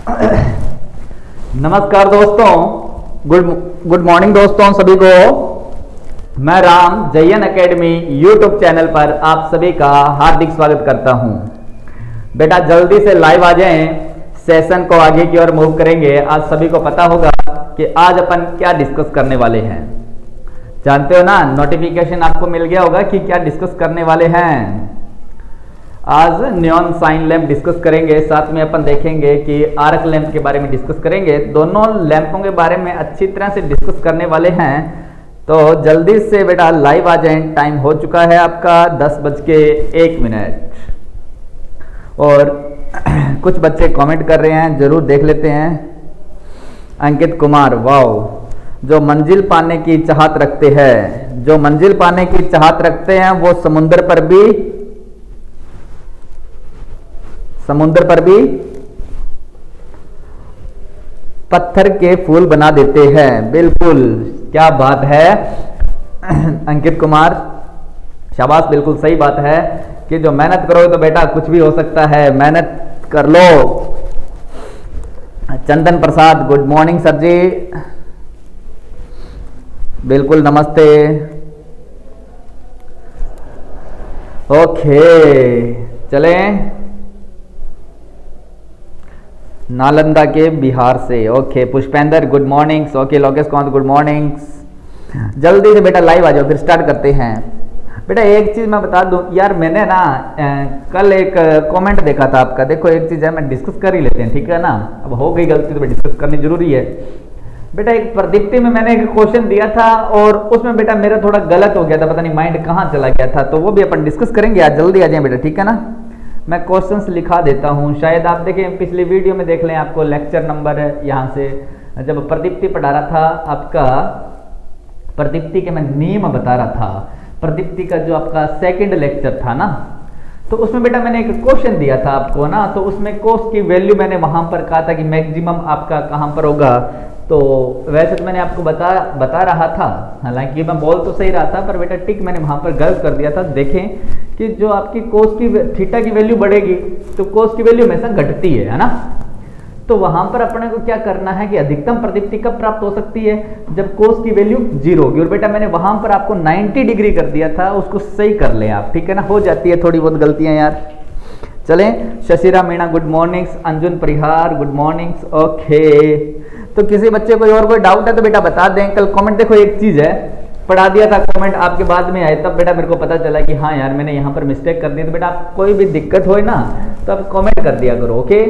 नमस्कार दोस्तों, good morning दोस्तों सभी को। मैं Ram Jayan academy YouTube channel पर आप सभी का हार्दिक स्वागत करता हूं। बेटा जल्दी से लाइव आ जाएं, सेशन को आगे की ओर मूव करेंगे। आज सभी को पता होगा कि आज अपन क्या डिस्कस करने वाले हैं। जानते हो ना, नोटिफिकेशन आपको मिल गया होगा कि क्या डिस्कस करने वाले हैं। आज नियॉन साइन लैंप डिस्कस करेंगे, साथ में अपन देखेंगे कि आर्क लैंप के बारे में डिस्कस करेंगे। दोनों लैंपों के बारे में अच्छी तरह से डिस्कस करने वाले हैं। तो जल्दी से बेटा लाइव आ जाएं। टाइम हो चुका है आपका 10:01 और कुछ बच्चे कमेंट कर रहे हैं, जरूर देख लेते हैं। अंकित कुमार, वाओ, जो मंजिल पाने की चाहत रखते हैं, जो मंजिल पाने की चाहत रखते हैं वो समुद्र पर भी पत्थर के फूल बना देते हैं। बिल्कुल, क्या बात है अंकित कुमार, शाबाश, बिल्कुल सही बात है कि जो मेहनत करोगे तो बेटा कुछ भी हो सकता है। मेहनत कर लो। Chandan Prasad, good morning sir जी, बिल्कुल नमस्ते। ओके चलें, नालंदा के बिहार से। Okay Pushpendra, good mornings. Okay Lokesh कौन, गुड मॉर्निंग्स। जल्दी से बेटा लाइव आ जाओ, फिर स्टार्ट करते हैं। बेटा एक चीज मैं बता दूं यार, मैंने ना कल एक कमेंट देखा था आपका। देखो एक चीज है, मैं डिस्कस कर ही लेते हैं, ठीक है ना। अब हो गई गलती तो डिस्कस करनी जरूरी है। बेटा एक प्रदीप्ति में मैंने एक क्वेश्चन दिया था और उसमें बेटा मेरा थोड़ा गलत हो गया था, पता नहीं माइंड कहाँ चला गया था, तो वो भी अपन डिस्कस करेंगे आज। जल्दी आ जाए बेटा, ठीक है ना। मैं क्वेश्चंस लिखा देता हूं, शायद आप देखें पिछली वीडियो में देख लें, आपको लेक्चर नंबर है यहाँ से, जब प्रदीप्ति पढ़ा रहा था आपका, प्रदीप्ति के मैं नियम बता रहा था, प्रदीप्ति का जो आपका सेकंड लेक्चर था ना, तो उसमें बेटा मैंने एक क्वेश्चन दिया था आपको ना, तो उसमें कोस की वैल्यू मैंने वहां पर कहा था कि मैक्सिमम आपका कहां पर होगा। तो वैसे तो मैंने आपको बता रहा था, हालांकि मैं बोल तो सही रहा था, पर बेटा टिक मैंने वहां पर गलत कर दिया था। देखें कि जो आपकी कोस की थीटा की वैल्यू बढ़ेगी तो कोस की वैल्यू हमेशा घटती है ना। तो वहां पर अपने को क्या करना है कि अधिकतम प्रदीप्ति कब प्राप्त हो सकती है, जब कोस की वैल्यू 0 होगी। और बेटा मैंने वहां पर आपको 90 डिग्री कर दिया था, उसको सही कर लें आप, ठीक है ना। हो जाती है थोड़ी बहुत गलतियां यार। चलें, Shashira Meena, good mornings. Anjun Parihar, good mornings. Okay, तो किसी बच्चे को और कोई डाउट है तो बेटा बता दें। कल कमेंट देखो, एक चीज है, पढ़ा दिया था कमेंट आपके बाद में आए, तब बेटा मेरे को पता चला कि हाँ यार मैंने यहाँ पर मिस्टेक कर दी। तो बेटा आप कोई भी दिक्कत हो ना तो आप कमेंट कर दिया करो, ओके।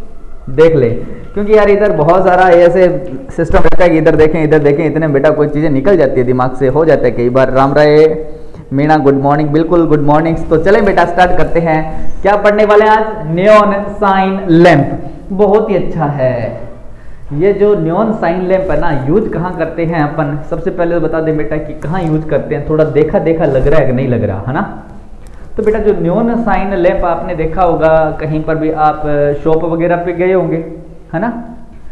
देख ले, क्योंकि यार इधर बहुत सारा ऐसे सिस्टम रहता है कि इधर देखें इधर देखें, इतने बेटा कोई चीजें निकल जाती है दिमाग से, हो जाता है कई बार। राम राय मीणा, गुड मॉर्निंग, बिल्कुल गुड मॉर्निंग्स। तो चलें बेटा स्टार्ट करते हैं। क्या पढ़ने वाले हैं आज? Neon sign lamp. बहुत ही अच्छा है ये जो नियॉन साइन लैंप है ना, यूज कहाँ करते हैं अपन। सबसे पहले तो बता दें बेटा कि कहाँ यूज करते हैं, थोड़ा देखा देखा लग रहा है कि नहीं लग रहा है ना। तो बेटा जो नियॉन साइन लैंप आपने देखा होगा, कहीं पर भी आप शॉप वगैरह पे गए होंगे, है ना,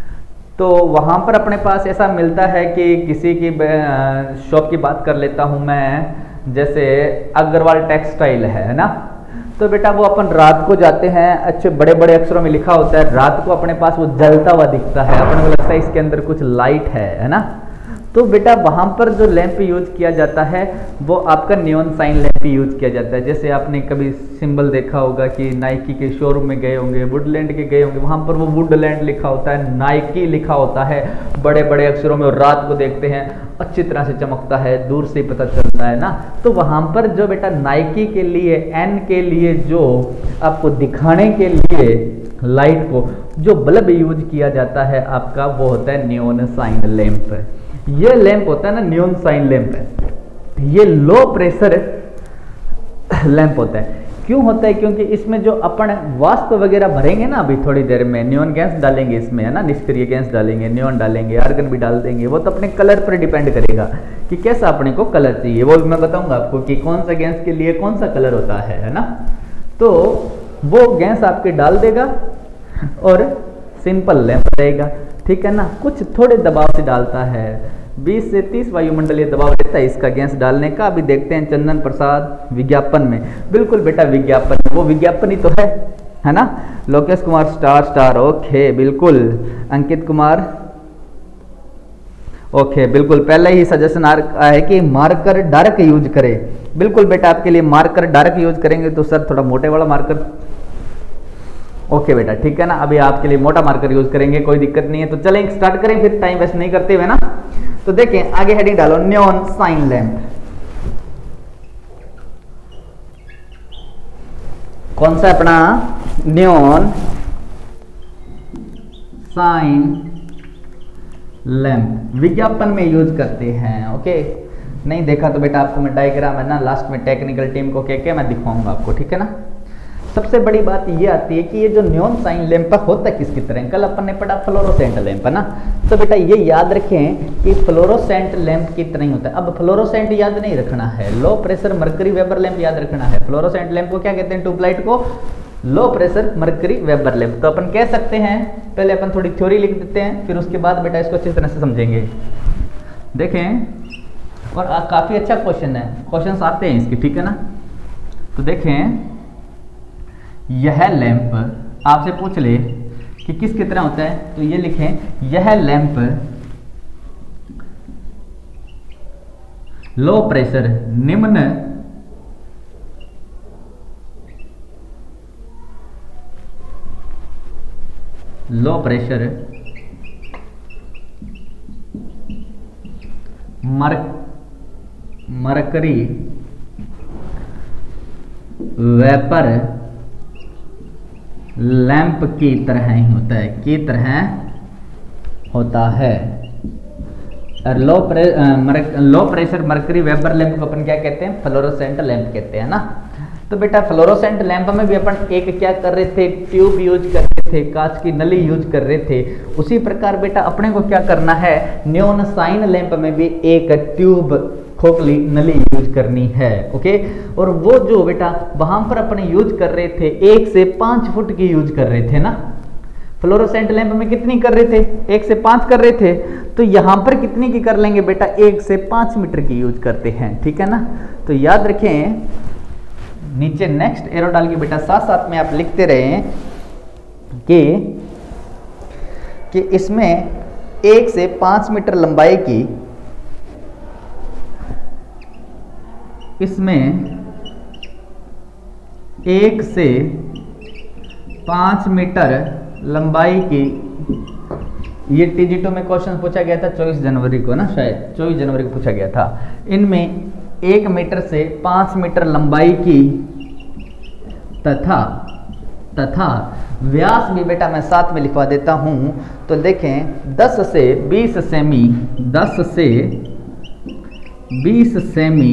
तो वहाँ पर अपने पास ऐसा मिलता है कि किसी की शॉप की बात कर लेता हूँ मैं, जैसे अग्रवाल टेक्सटाइल है ना। तो बेटा वो अपन रात को जाते हैं, अच्छे बड़े बड़े अक्षरों में लिखा होता है, रात को अपने पास वो जलता हुआ दिखता है, अपने को लगता है इसके अंदर कुछ लाइट है ना। तो बेटा वहां पर जो लैंप यूज किया जाता है वो आपका नियॉन साइन लैंप यूज किया जाता है। जैसे आपने कभी सिंबल देखा होगा कि नाइकी के शोरूम में गए होंगे, वुडलैंड के गए होंगे, वहां पर वो वुडलैंड लिखा होता है, नाइकी लिखा होता है बड़े बड़े अक्षरों में, और रात को देखते हैं अच्छी तरह से चमकता है, दूर से ही पता चलता है ना। तो वहां पर जो बेटा नाइकी के लिए, एन के लिए, जो आपको दिखाने के लिए लाइट को जो बल्ब यूज किया जाता है आपका, वो होता है नियॉन साइन लैंप। ये लैंप होता है ना, नियॉन साइन लैंप है, ये लो प्रेशर लैंप होता है। क्यों होता है? क्योंकि इसमें जो अपन वाष्प वगैरह भरेंगे ना अभी थोड़ी देर में, नियॉन गैस डालेंगे इसमें, है ना, निष्क्रिय गैस डालेंगे, नियॉन डालेंगे, आर्गन भी डाल देंगे। वो तो अपने कलर पर डिपेंड करेगा कि कैसा अपने को कलर चाहिए। वो मैं बताऊंगा आपको कि कौन सा गैस के लिए कौन सा कलर होता है ना। तो वो गैस आपके डाल देगा और सिंपल लैंप रहेगा, ठीक है ना। कुछ थोड़े दबाव से डालता है, 20 से 30 वायुमंडलीय दबाव रहता है इसका गैस डालने का। अभी देखते हैं चंदन प्रसाद, विज्ञापन में। बिल्कुल बेटा विज्ञापन, वो विज्ञापन ही तो है है ना। Lokesh Kumar star star, okay बिल्कुल। अंकित कुमार, ओके बिल्कुल। पहले ही सजेशन आ है कि मार्कर डार्क यूज करें। बिल्कुल बेटा, आपके लिए मार्कर डार्क यूज करेंगे तो सर थोड़ा मोटे वाला मार्कर, ओके बेटा ठीक है ना। अभी आपके लिए मोटा मार्कर यूज करेंगे, कोई दिक्कत नहीं है। तो चलें स्टार्ट करें, फिर टाइम वेस्ट नहीं करते हुए ना। तो देखें आगे हेडिंग डालो, नियॉन साइन लैंप। कौन सा अपना नियॉन साइन लैंप विज्ञापन में यूज करते हैं। ओके, नहीं देखा तो बेटा आपको मैं डायग्राम है ना लास्ट में टेक्निकल टीम को कह के मैं दिखाऊंगा आपको, ठीक है ना। सबसे बड़ी बात ये आती है कि ये जो नियॉन साइन लैंप होता है किसकी तरह, कल अपन ने पढ़ा फ्लोरोसेंट लैंप है ना। तो बेटा ये याद रखें कि फ्लोरोसेंट लैंप की तरह ही होता है। अब फ्लोरोसेंट याद नहीं रखना है, low pressure mercury vapour lamp याद रखना है। फ्लोरोसेंट लैंप को क्या कहते हैं, ट्यूबलाइट को low pressure mercury vapour lamp. तो अपन कह सकते हैं, पहले अपन थोड़ी थ्योरी लिख देते हैं, फिर उसके बाद बेटा इसको अच्छी तरह से समझेंगे। देखें, और काफ़ी अच्छा क्वेश्चन है, क्वेश्चन आते हैं इसके, ठीक है ना। तो देखें, यह लैंप आपसे पूछ ले कि किस कितना होता है, तो ये लिखें, यह लैंप लो प्रेशर निम्न low pressure mercury vapour lamp की तरह ही होता है, की तरह होता है। और low pressure mercury vapour lamp को अपन क्या कहते हैं, फ्लोरोसेंट लैंप कहते हैं ना। तो बेटा फ्लोरोसेंट लैंप में भी अपन एक क्या कर रहे थे, ट्यूब यूज कर रहे थे, कांच की नली यूज कर रहे थे। उसी प्रकार बेटा अपने को क्या करना है, नियॉन साइन लैंप में भी एक ट्यूब खोखली नली यूज करनी है। ओके, और वो जो बेटा वहां पर अपने यूज कर रहे थे 1 से 5 फुट की यूज कर रहे थे ना। फ्लोरोसेंट लैंप में कितनी कर रहे थे, 1 से 5 कर रहे थे। तो यहां पर कितनी की कर लेंगे बेटा, 1 से 5 मीटर की यूज करते हैं, ठीक है ना। तो याद रखें, नीचे नेक्स्ट एरो डाल के बेटा साथ साथ में आप लिखते रहे कि इसमें 1 से 5 मीटर लंबाई की, इसमें 1 से 5 मीटर लंबाई की, ये TG2 में क्वेश्चन पूछा गया था 24 जनवरी को ना, शायद 24 जनवरी को पूछा गया था। इनमें 1 मीटर से 5 मीटर लंबाई की तथा व्यास भी बेटा मैं साथ में लिखवा देता हूं। तो देखें 10 से 20 सेमी, 10 से 20 सेमी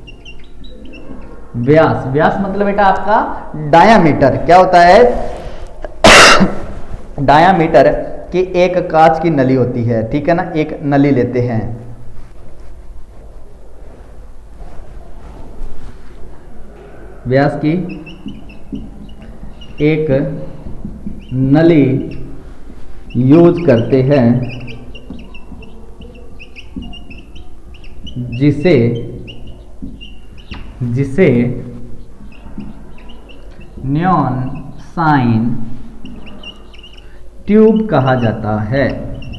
व्यास, व्यास मतलब बेटा आपका डायामीटर, क्या होता है डायामीटर की एक कांच की नली होती है, ठीक है ना। एक नली लेते हैं, व्यास की एक नली यूज करते हैं जिसे नियॉन साइन ट्यूब कहा जाता है।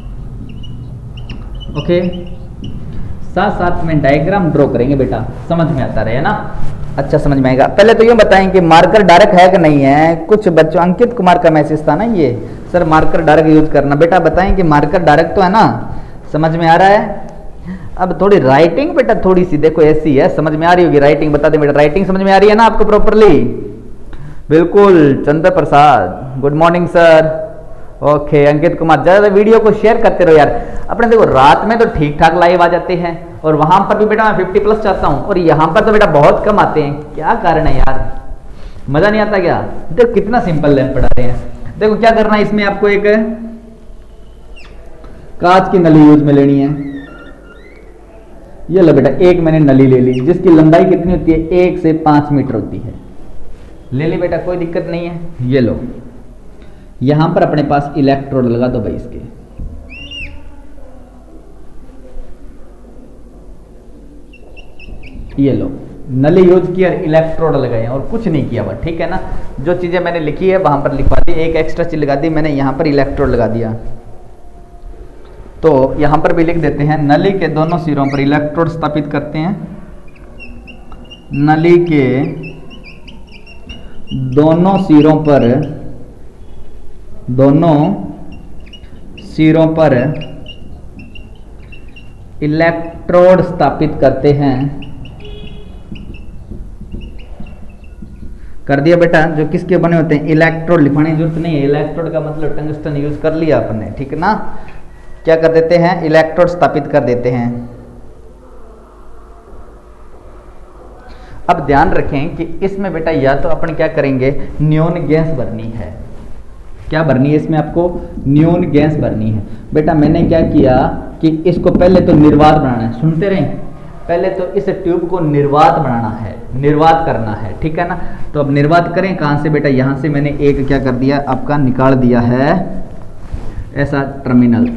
ओके, साथ साथ में डायग्राम ड्रॉ करेंगे बेटा, समझ में आता रहे ना, अच्छा समझ में आएगा। पहले तो ये बताएं कि मार्कर डार्क है कि नहीं है। कुछ बच्चों, अंकित कुमार का मैसेज था ना ये, सर मार्कर डार्क यूज करना। बेटा बताएं कि मार्कर डार्क तो है ना, समझ में आ रहा है। अब थोड़ी राइटिंग बेटा थोड़ी सी देखो ऐसी है, समझ में आ रही होगी राइटिंग, बता दें बेटा राइटिंग समझ में आ रही है ना आपको प्रॉपरली। बिल्कुल, Chandra Prasad good morning sir. Okay, Ankit Kumar ज़्यादा वीडियो को शेयर करते रहो यार। अपने देखो रात में तो ठीक ठाक लाइव आ जाते हैं, और वहां पर भी बेटा मैं 50+ चाहता हूं, और यहां पर तो बेटा बहुत कम आते हैं। क्या कारण है यार, मजा नहीं आता क्या। देखो कितना सिंपल लैंप पढ़ा रहे हैं। देखो क्या करना है, इसमें आपको एक कांच की नली यूज में लेनी है। ये लो बेटा, एक मैंने नली ले ली जिसकी लंबाई कितनी होती है, 1 से 5 मीटर होती है। ले ली बेटा, कोई दिक्कत नहीं है। ये लो, यहां पर अपने पास इलेक्ट्रोड लगा दो भाई इसके। ये लो, नली यूज किया, इलेक्ट्रोड लगाए और कुछ नहीं किया हुआ, ठीक है ना। जो चीज़ें मैंने लिखी है वहाँ पर लिखवा दी, एक एक्स्ट्रा चीज लगा दी मैंने, यहाँ पर इलेक्ट्रोड लगा दिया। तो यहाँ पर भी लिख देते हैं, नली के दोनों सिरों पर इलेक्ट्रोड स्थापित करते हैं। नली के दोनों सिरों पर इलेक्ट्रोड स्थापित करते हैं। कर दिया बेटा, जो किसके बने होते हैं, इलेक्ट्रोड, लिखवाने की जरूरत नहीं है। इलेक्ट्रोड का मतलब टंगस्टन यूज कर लिया आपने, ठीक है ना। क्या कर देते हैं, इलेक्ट्रोड स्थापित कर देते हैं। अब ध्यान रखें कि इसमें बेटा या तो अपन क्या करेंगे, नियोन गैस भरनी है। क्या भरनी है इसमें, आपको नियोन गैस भरनी है। बेटा मैंने क्या किया कि इसको पहले तो निर्वात बनाना है, सुनते रहें, पहले तो इस ट्यूब को निर्वात बनाना है, निर्वात करना है, ठीक है ना। तो अब निर्वात करें कहाँ से बेटा, यहाँ से मैंने एक क्या कर दिया, आपका निकाल दिया है ऐसा टर्मिनल,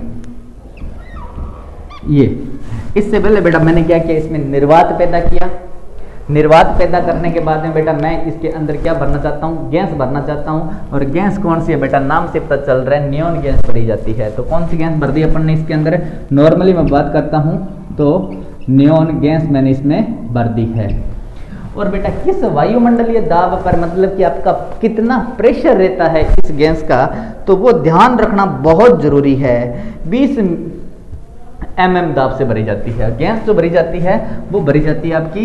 ये। इससे पहले बेटा मैंने क्या किया, इसमें निर्वात पैदा किया। निर्वात पैदा करने के बाद में बेटा मैं इसके अंदर क्या भरना चाहता हूँ, गैस भरना चाहता हूँ। और गैस कौन सी है बेटा, नाम से पता चल रहा है नियोन गैस भरी जाती है। तो कौन सी गैस भर दी अपन ने इसके अंदर, नॉर्मली मैं बात करता हूँ तो नियोन गैस मैंने इसमें भर दी है। और बेटा किस वायुमंडलीय दाब पर, मतलब कि आपका कितना प्रेशर रहता है इस गैस का, तो वो ध्यान रखना बहुत जरूरी है। 20 mm दाब से भरी जाती है गैस, जो भरी जाती है वो भरी जाती है आपकी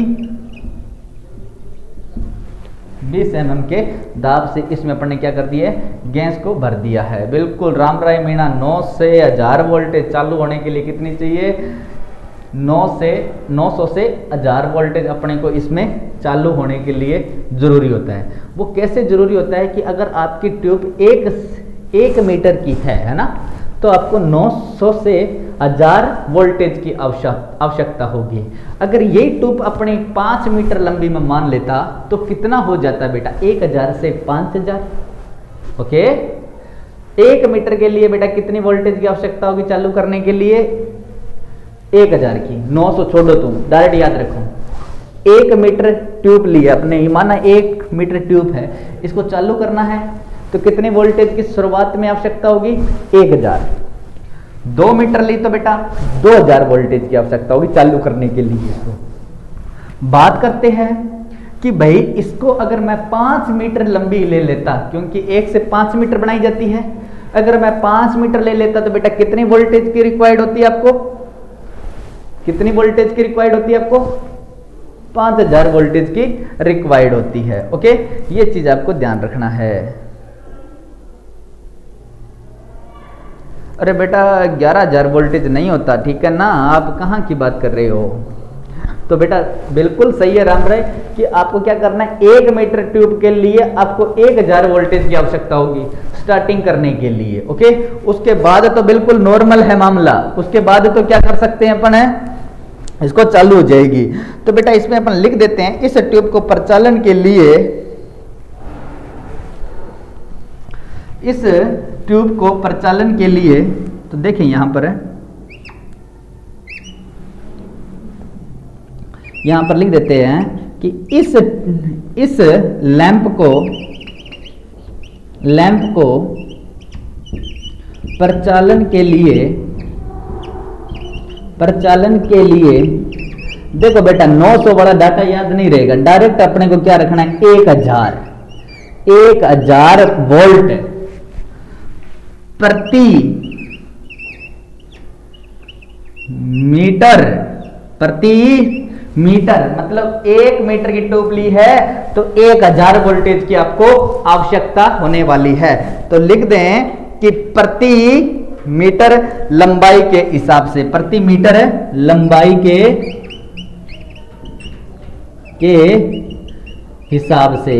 20 mm के दाब से। इसमें अपन ने क्या कर दिया है, गैस को भर दिया है। बिल्कुल राम राय मीणा, 9 से 1000 वोल्टेज चालू होने के लिए कितनी चाहिए, 900 से 1000 वोल्टेज अपने को इसमें चालू होने के लिए जरूरी होता है। वो कैसे जरूरी होता है कि अगर आपकी ट्यूब 1 मीटर की है ना, तो आपको 900 से 1000 वोल्टेज की आवश्यकता होगी। अगर यही ट्यूब अपने 5 मीटर लंबी में मान लेता तो कितना हो जाता बेटा, 1000 से 5000। ओके, 1 मीटर के लिए बेटा कितनी वोल्टेज की आवश्यकता होगी चालू करने के लिए, 1000 की। 900 छोड़ो, तुम डायरेक्ट याद रखो। 1 मीटर ट्यूब लिया अपने, ये माना 1 मीटर ट्यूब है, इसको चालू करना है तो कितनी वोल्टेज की शुरुआत में आवश्यकता होगी, 1000। 2 मीटर ली तो बेटा 2000 वोल्टेज की आवश्यकता होगी चालू करने के लिए। इसको बात करते हैं कि भाई इसको अगर मैं 5 मीटर लंबी ले लेता, क्योंकि 1 से 5 मीटर बनाई जाती है, अगर मैं 5 मीटर ले लेता तो बेटा कितनी वोल्टेज की रिक्वायर्ड होती है आपको, कितनी वोल्टेज की रिक्वायर्ड होती है आपको, 5000 वोल्टेज की रिक्वायर्ड होती है। ओके, ये चीज आपको ध्यान रखना है। अरे बेटा 11000 वोल्टेज नहीं होता, ठीक है ना, आप कहाँ की बात कर रहे हो। तो बेटा बिल्कुल सही है राम राय कि आपको क्या करना है, 1 मीटर ट्यूब के लिए आपको 1000 वोल्टेज की आवश्यकता होगी स्टार्टिंग करने के लिए। ओके, उसके बाद तो बिल्कुल नॉर्मल है मामला, उसके बाद तो क्या कर सकते हैं अपन है, इसको चालू हो जाएगी। तो बेटा इसमें अपन लिख देते हैं, इस ट्यूब को प्रचालन के लिए, इस ट्यूब को प्रचालन के लिए, तो देखें यहां पर है, यहां पर लिख देते हैं कि इस लैंप को प्रचालन के लिए देखो बेटा 900 वाला डाटा याद नहीं रहेगा, डायरेक्ट अपने को क्या रखना है, 1000 वोल्ट प्रति मीटर, मतलब 1 मीटर की ट्यूब ली है तो 1000 वोल्टेज की आपको आवश्यकता होने वाली है। तो लिख दें कि प्रति मीटर लंबाई के हिसाब से, प्रति मीटर लंबाई के हिसाब से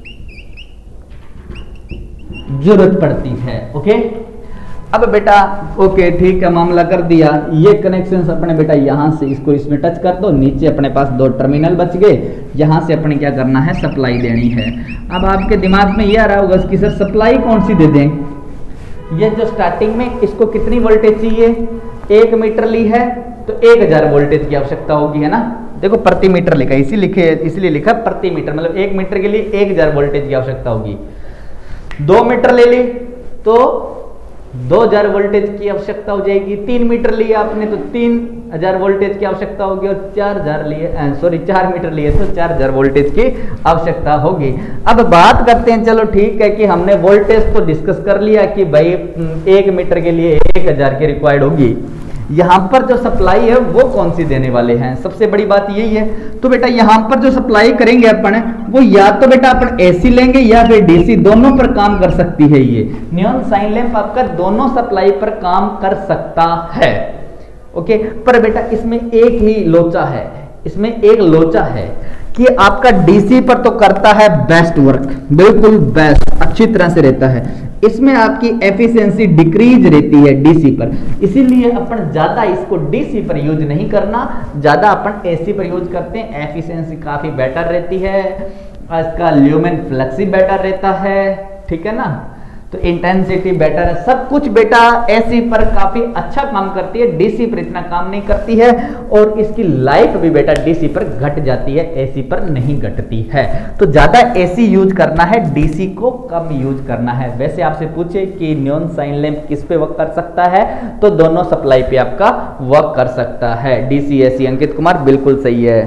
जरूरत पड़ती है। ओके, अब बेटा ओके ठीक है, मामला कर दिया। ये कनेक्शन अपने बेटा यहां से इसको इसमें टच कर दो, नीचे अपने पास 2 टर्मिनल बच गए, यहां से अपने क्या करना है, सप्लाई देनी है। अब आपके दिमाग में ये आ रहा होगा कि सर सप्लाई कौन सी दे दें, ये जो स्टार्टिंग में इसको कितनी वोल्टेज चाहिए, 1 मीटर ली है तो 1000 वोल्टेज की आवश्यकता होगी, है ना। देखो प्रति मीटर लिखा है, इसलिए लिखा प्रति मीटर, मतलब 1 मीटर के लिए 1000 वोल्टेज की आवश्यकता होगी। 2 मीटर ले ली तो 2000 वोल्टेज की आवश्यकता हो जाएगी। 3 मीटर लिए आपने तो 3000 वोल्टेज की आवश्यकता होगी, और 4 मीटर लिए तो 4000 वोल्टेज की आवश्यकता होगी। अब बात करते हैं, चलो ठीक है कि हमने वोल्टेज तो डिस्कस कर लिया कि भाई 1 मीटर के लिए 1000 की रिक्वायर्ड होगी। यहां पर जो सप्लाई है वो कौन सी देने वाले हैं, सबसे बड़ी बात यही है। तो बेटा यहां पर जो सप्लाई करेंगे अपन, वो या तो बेटा अपन एसी लेंगे या फिर डीसी, दोनों पर काम कर सकती है। ये नियॉन साइन लैंप आपका दोनों सप्लाई पर काम कर सकता है। ओके, पर बेटा इसमें एक ही लोचा है, इसमें एक लोचा है कि आपका डीसी पर तो करता है बेस्ट वर्क, बिल्कुल बेस्ट, अच्छी तरह से रहता है। इसमें आपकी एफिशिएंसी डिक्रीज रहती है डीसी पर, इसीलिए अपन ज्यादा इसको डीसी पर यूज नहीं करना, ज्यादा अपन एसी पर यूज करते हैं। एफिशिएंसी काफी बेटर रहती है, इसका ल्यूमेन फ्लेक्सी बेटर रहता है, ठीक है ना, तो इंटेंसिटी बेटर है, सब कुछ बेटा एसी पर काफी अच्छा काम करती है, डीसी पर इतना काम नहीं करती है, और इसकी लाइफ भी बेटा डीसी पर घट जाती है, एसी पर नहीं घटती है। तो ज्यादा एसी यूज करना है, डीसी को कम यूज करना है। वैसे आपसे पूछे कि नियॉन साइन लैंप किस पे वर्क कर सकता है, तो दोनों सप्लाई पे आपका वर्क कर सकता है, डीसी एसी। अंकित कुमार बिल्कुल सही है।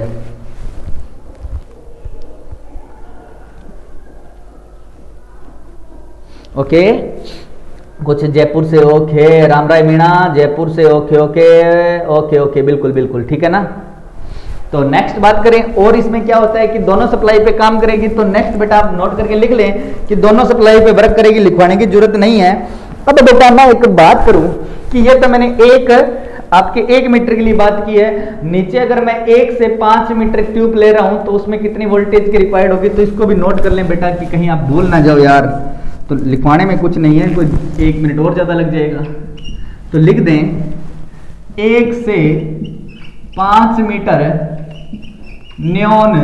ओके, कुछ जयपुर से ओके, राम राय मीणा जयपुर से ओके ओके ओके ओके, बिल्कुल बिल्कुल ठीक है ना। तो नेक्स्ट बात करें, और इसमें क्या होता है कि दोनों सप्लाई पे काम करेगी, तो नेक्स्ट बेटा आप नोट करके लिख लें कि दोनों सप्लाई पे वर्क करेगी, लिखवाने की जरूरत नहीं है। अब बेटा मैं एक बात करूं कि ये तो मैंने आपके 1 मीटर के लिए बात की है, नीचे अगर मैं 1 से 5 मीटर ट्यूब ले रहा हूं तो उसमें कितनी वोल्टेज की रिक्वायर्ड होगी, तो इसको भी नोट कर लें बेटा कि कहीं आप भूल ना जाओ यार। तो लिखवाने में कुछ नहीं है, कोई 1 मिनट और ज़्यादा लग जाएगा, तो लिख दें 1 से 5 मीटर नियॉन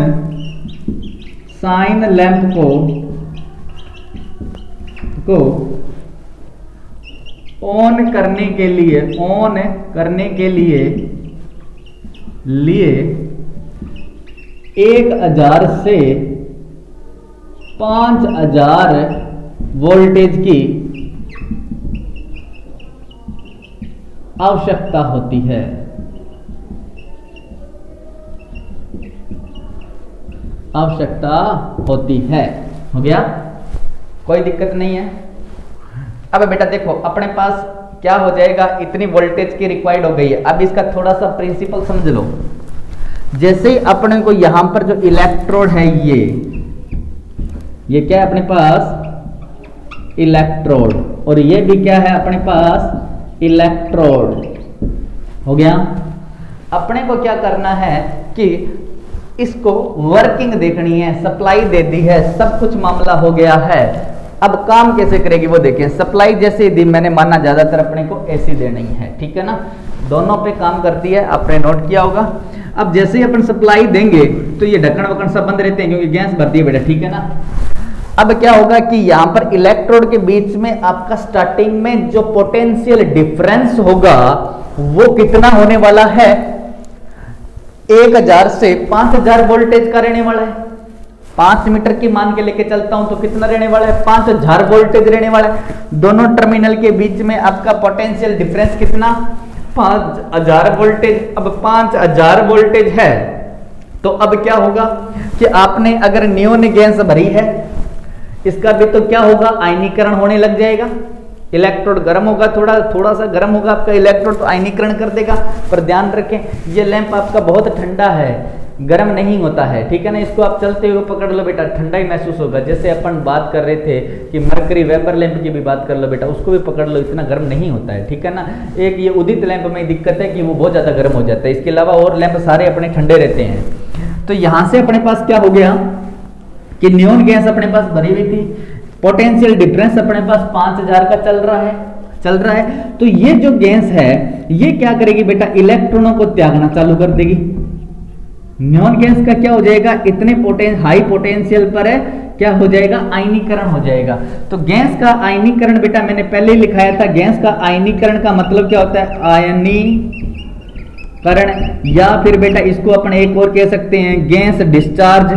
साइन लैंप को ऑन करने के लिए 1000 से 5000 वोल्टेज की आवश्यकता होती है। हो गया, कोई दिक्कत नहीं है। अब बेटा देखो अपने पास क्या हो जाएगा, इतनी वोल्टेज की रिक्वायर्ड हो गई है। अब इसका थोड़ा सा प्रिंसिपल समझ लो। जैसे ही अपने को यहां पर जो इलेक्ट्रोड है, ये क्या है अपने पास इलेक्ट्रोड, और ये भी क्या है अपने पास इलेक्ट्रोड। हो गया, अपने को क्या करना है कि इसको वर्किंग देखनी है, सप्लाई दे दी है, सब कुछ मामला हो गया है। अब काम कैसे करेगी वो देखें। सप्लाई जैसे दी मैंने माना ज्यादातर अपने को एसी देनी है, ठीक है ना, दोनों पे काम करती है, आपने नोट किया होगा। अब जैसे ही अपन सप्लाई देंगे तो ये ढक्कन वक्कन सब बंद रहते हैं क्योंकि गैस भरती है बेटा, ठीक है ना। अब क्या होगा कि यहां पर इलेक्ट्रोड के बीच में आपका स्टार्टिंग में जो पोटेंशियल डिफरेंस होगा वो कितना होने वाला है, 1000 से 5000 वोल्टेज का रहने वाला है। 5 मीटर की मान के लेके चलता हूं तो कितना रहने वाला है, 5000 वोल्टेज रहने वाला है। दोनों टर्मिनल के बीच में आपका पोटेंशियल डिफरेंस कितना, 5000 वोल्टेज। अब 5000 वोल्टेज है तो अब क्या होगा कि आपने अगर नियोन गैस भरी है, इसका भी तो क्या होगा, आयनीकरण होने लग जाएगा। इलेक्ट्रोड गर्म होगा, थोड़ा सा गर्म होगा आपका इलेक्ट्रोड, तो आयनीकरण कर देगा। पर ध्यान रखें ये लैंप आपका बहुत ठंडा है, गर्म नहीं होता है, ठीक है ना। इसको आप चलते हुए पकड़ लो बेटा, ठंडा ही महसूस होगा। जैसे अपन बात कर रहे थे कि मरकरी वेपर लैंप की भी बात कर लो बेटा, उसको भी पकड़ लो, इतना गर्म नहीं होता है, ठीक है ना। एक ये उदित लैंप में दिक्कत है कि वो बहुत ज़्यादा गर्म हो जाता है, इसके अलावा और लैंप सारे अपने ठंडे रहते हैं। तो यहाँ से अपने पास क्या हो गया कि नियोन गैस अपने पास भरी हुई थी, पोटेंशियल डिफरेंस अपने पास 5000 का चल रहा है। तो ये जो गैस है ये क्या करेगी बेटा, इलेक्ट्रॉनों को त्यागना चालू कर देगी। नियोन गैस का क्या हो जाएगा, इतने हाई पोटेंशियल पर है, क्या हो जाएगा, आयनीकरण हो जाएगा। तो गैस का आयनीकरण बेटा मैंने पहले ही लिखाया था, गैस का आयनीकरण का मतलब क्या होता है, करण, या फिर बेटा इसको अपन एक और कह सकते हैं गैस डिस्चार्ज।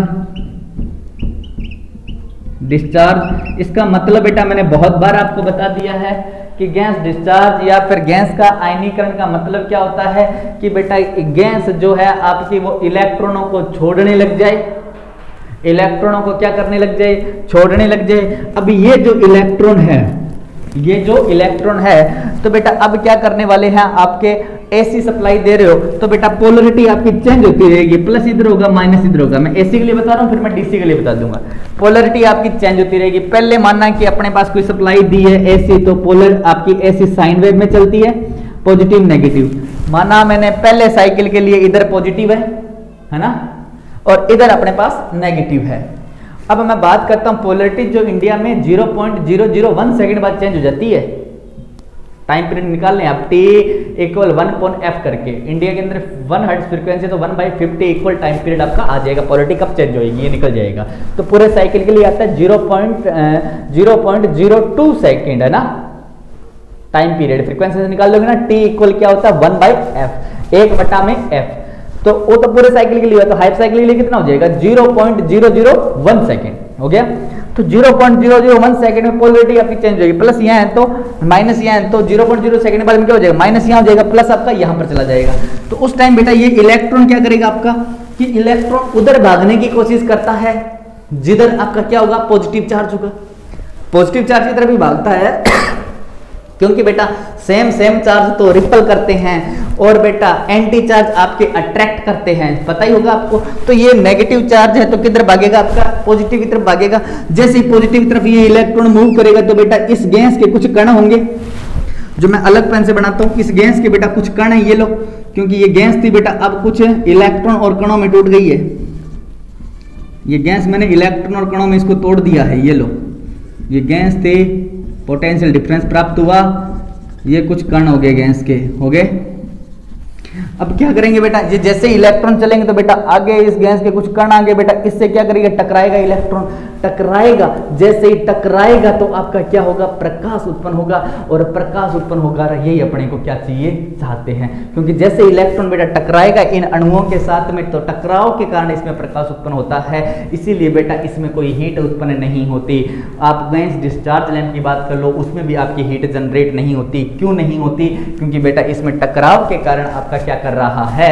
डिस्चार्ज इसका मतलब बेटा मैंने बहुत बार आपको बता दिया है कि गैस डिस्चार्ज या फिर गैस का आयनीकरण का मतलब क्या होता है कि बेटा गैस जो है आपकी वो इलेक्ट्रॉनों को छोड़ने लग जाए, इलेक्ट्रॉनों को क्या करने लग जाए, छोड़ने लग जाए। अब ये जो इलेक्ट्रॉन है, ये जो इलेक्ट्रॉन है तो बेटा अब क्या करने वाले हैं, आपके एसी सप्लाई दे रहे हो तो बेटा पोलरिटी आपकी चेंज होती रहेगी, प्लस इधर होगा माइनस इधर होगा। मैं एसी के लिए बता रहा हूं, फिर मैं डीसी के लिए बता दूंगा। पोलरिटी आपकी चेंज होती रहेगी। पहले मानना कि अपने पास कोई सप्लाई दी है एसी, तो पोलर आपकी एसी साइन वेव में चलती है, पॉजिटिव नेगेटिव। माना मैंने पहले साइकिल के लिए इधर पॉजिटिव है ना, और इधर अपने पास नेगेटिव है। अब मैं बात करता हूं पोलरिटी जो इंडिया में 0.001 सेकंड बाद चेंज हो जाती है। टाइम पीरियड निकाल लें आप, T इक्वल 1/f करके। इंडिया के अंदर 1 हर्ट्ज फ्रीक्वेंसी तो 1/50 इक्वल टाइम पीरियड आपका आ जाएगा। पोलरिटी कब चेंज होगी ये निकल जाएगा। तो पूरे साइकिल के लिए आता है 0.02 सेकंड है ना टाइम पीरियड। फ्रीक्वेंसी से निकाल लोगे ना, T इक्वल क्या होता है 1/f, 1/f। तो वो तो पूरे साइकिल के लिए है, तो हाफ साइकिल के लिए कितना हो जाएगा 0.001 सेकंड हो गया। तो 0.001 सेकंड में पोलरिटी आपकी चेंज होगी, प्लस यहाँ है तो माइनस यहाँ है, तो 0.0 सेकंड के बाद में क्या हो जाएगा, माइनस यहाँ हो जाएगा, प्लस आपका यहाँ पर चला जाएगा। तो उस टाइम बेटा ये इलेक्ट्रॉन क्या करेगा आपका कि इलेक्ट्रॉन उधर भागने की कोशिश करता है जिधर आपका क्या होगा, पॉजिटिव चार्ज होगा। पॉजिटिव चार्ज की तरफ भी भागता है क्योंकि बेटा सेम चार्ज तो रिपल करते हैं और बेटा एंटी चार्ज आपके अट्रैक्ट करते हैं, पता ही होगा आपको। तो ये नेगेटिव चार्ज है तो किधर भागेगा आपका, पॉजिटिव की तरफ भागेगा। जैसे ही पॉजिटिव की तरफ ये इलेक्ट्रॉन मूव करेगा तो बेटा इस गैस के कुछ कण होंगे, जो मैं अलग पेन से बनाता हूं। इस गैस के बेटा कुछ कण है, ये लो, क्योंकि ये गैस थी बेटा अब कुछ इलेक्ट्रॉन और कणों में टूट गई है। ये गैस मैंने इलेक्ट्रॉन और कणों में इसको तोड़ दिया है, ये लो, ये गैस थे, पोटेंशियल डिफरेंस प्राप्त हुआ, ये कुछ कण हो गए गैस के, हो गए। अब क्या करेंगे बेटा, ये जैसे इलेक्ट्रॉन चलेंगे तो बेटा आगे इस गैस के कुछ कण आगे बेटा इससे क्या करेगा, टकराएगा, इलेक्ट्रॉन टकराएगा। जैसे ही टकराएगा तो आपका क्या होगा, प्रकाश उत्पन्न होगा, और प्रकाश उत्पन्न होगा, यही अपने को क्या चाहिए, चाहते हैं। क्योंकि जैसे इलेक्ट्रॉन बेटा टकराएगा इन अणुओं के साथ में तो टकराव के कारण इसमें प्रकाश उत्पन्न होता है, इसीलिए बेटा इसमें कोई हीट उत्पन्न नहीं होती। आप गैस डिस्चार्ज लैंप की बात कर लो, उसमें भी आपकी हीट जनरेट नहीं होती। क्यों नहीं होती, क्योंकि बेटा इसमें टकराव के कारण आपका क्या कर रहा है,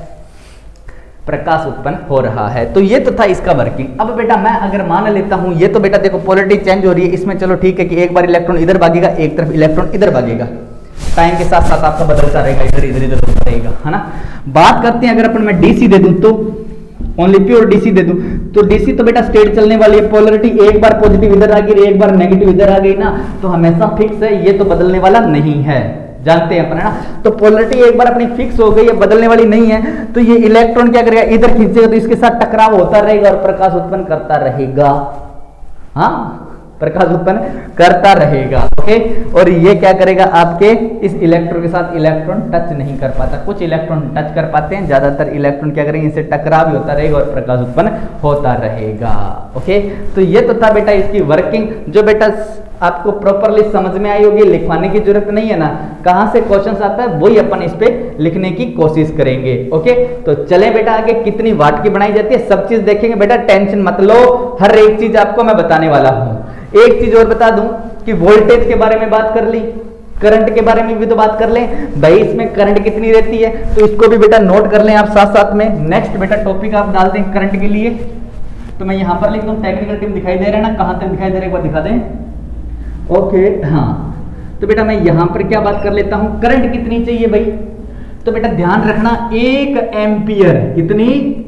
प्रकाश उत्पन्न हो रहा है। तो ये तो था इसका वर्किंग। अब बेटा मैं अगर मान लेता हूं, ये तो बेटा देखो पोलरिटी चेंज हो रही है, इसमें चलो ठीक है कि एक बार इलेक्ट्रॉन इधर भागेगा, एक तरफ इलेक्ट्रॉन इधर भागेगा, टाइम के साथ साथ आपका बदलता रहेगा, इधर इधर इधर होता रहेगा, है ना। बात करते हैं अगर अपन मैं डीसी दे दूं तो, ओनली प्योर डीसी दे दूं तो डीसी तो बेटा स्टेट चलने वाली है। पोलरिटी एक बार पॉजिटिव इधर आ गई, एक बार नेगेटिव इधर आ गई ना, तो हमेशा फिक्स है, ये तो बदलने वाला नहीं है, जानते हैं अपन, है ना। तो पोलरिटी एक बार अपनी फिक्स हो गई है, बदलने वाली नहीं है, तो ये इलेक्ट्रॉन क्या करेगा, इधर खींचेगा तो इसके साथ टकराव होता रहेगा और प्रकाश उत्पन्न करता रहेगा। हाँ, प्रकाश उत्पन्न करता रहेगा, ओके। और ये क्या करेगा, आपके इस इलेक्ट्रॉन के साथ इलेक्ट्रॉन टच नहीं कर पाता। कुछ इलेक्ट्रॉन टच कर पाते हैं, ज्यादातर इलेक्ट्रॉन क्या करेंगे, इनसे टकराव भी होता रहेगा और प्रकाश उत्पन्न होता रहेगा, ओके। तो ये तो था बेटा इसकी वर्किंग, जो बेटा आपको प्रॉपरली समझ में आई होगी, लिखवाने की जरूरत नहीं है ना। कहां से क्वेश्चंस आता है वही अपन इस पे लिखने की कोशिश करेंगे, ओके। तो चले बेटा आगे, कितनी वाट की बनाई जाती है सब चीज देखेंगे बेटा, टेंशन मत लो, हर एक चीज आपको मैं बताने वाला हूं। एक चीज और बता दूं कि वोल्टेज के बारे में बात कर ली, करंट के बारे में भी तो बात कर लें भाई, इसमें करंट कितनी रहती है, तो इसको भी बेटा नोट कर लें आप साथ साथ में। नेक्स्ट बेटा टॉपिक आप डाल दें करंट के लिए, तो मैं यहां पर लिख दूं, टेक्निकल टीम दिखाई दे रहा है ना, कहां तक दिखाई दे रहा है एक बार दिखा दें, ओके। हाँ, तो बेटा मैं यहां पर क्या बात कर लेता हूं, करंट कितनी चाहिए भाई, तो बेटा ध्यान रखना 1 एम्पियर, कितनी,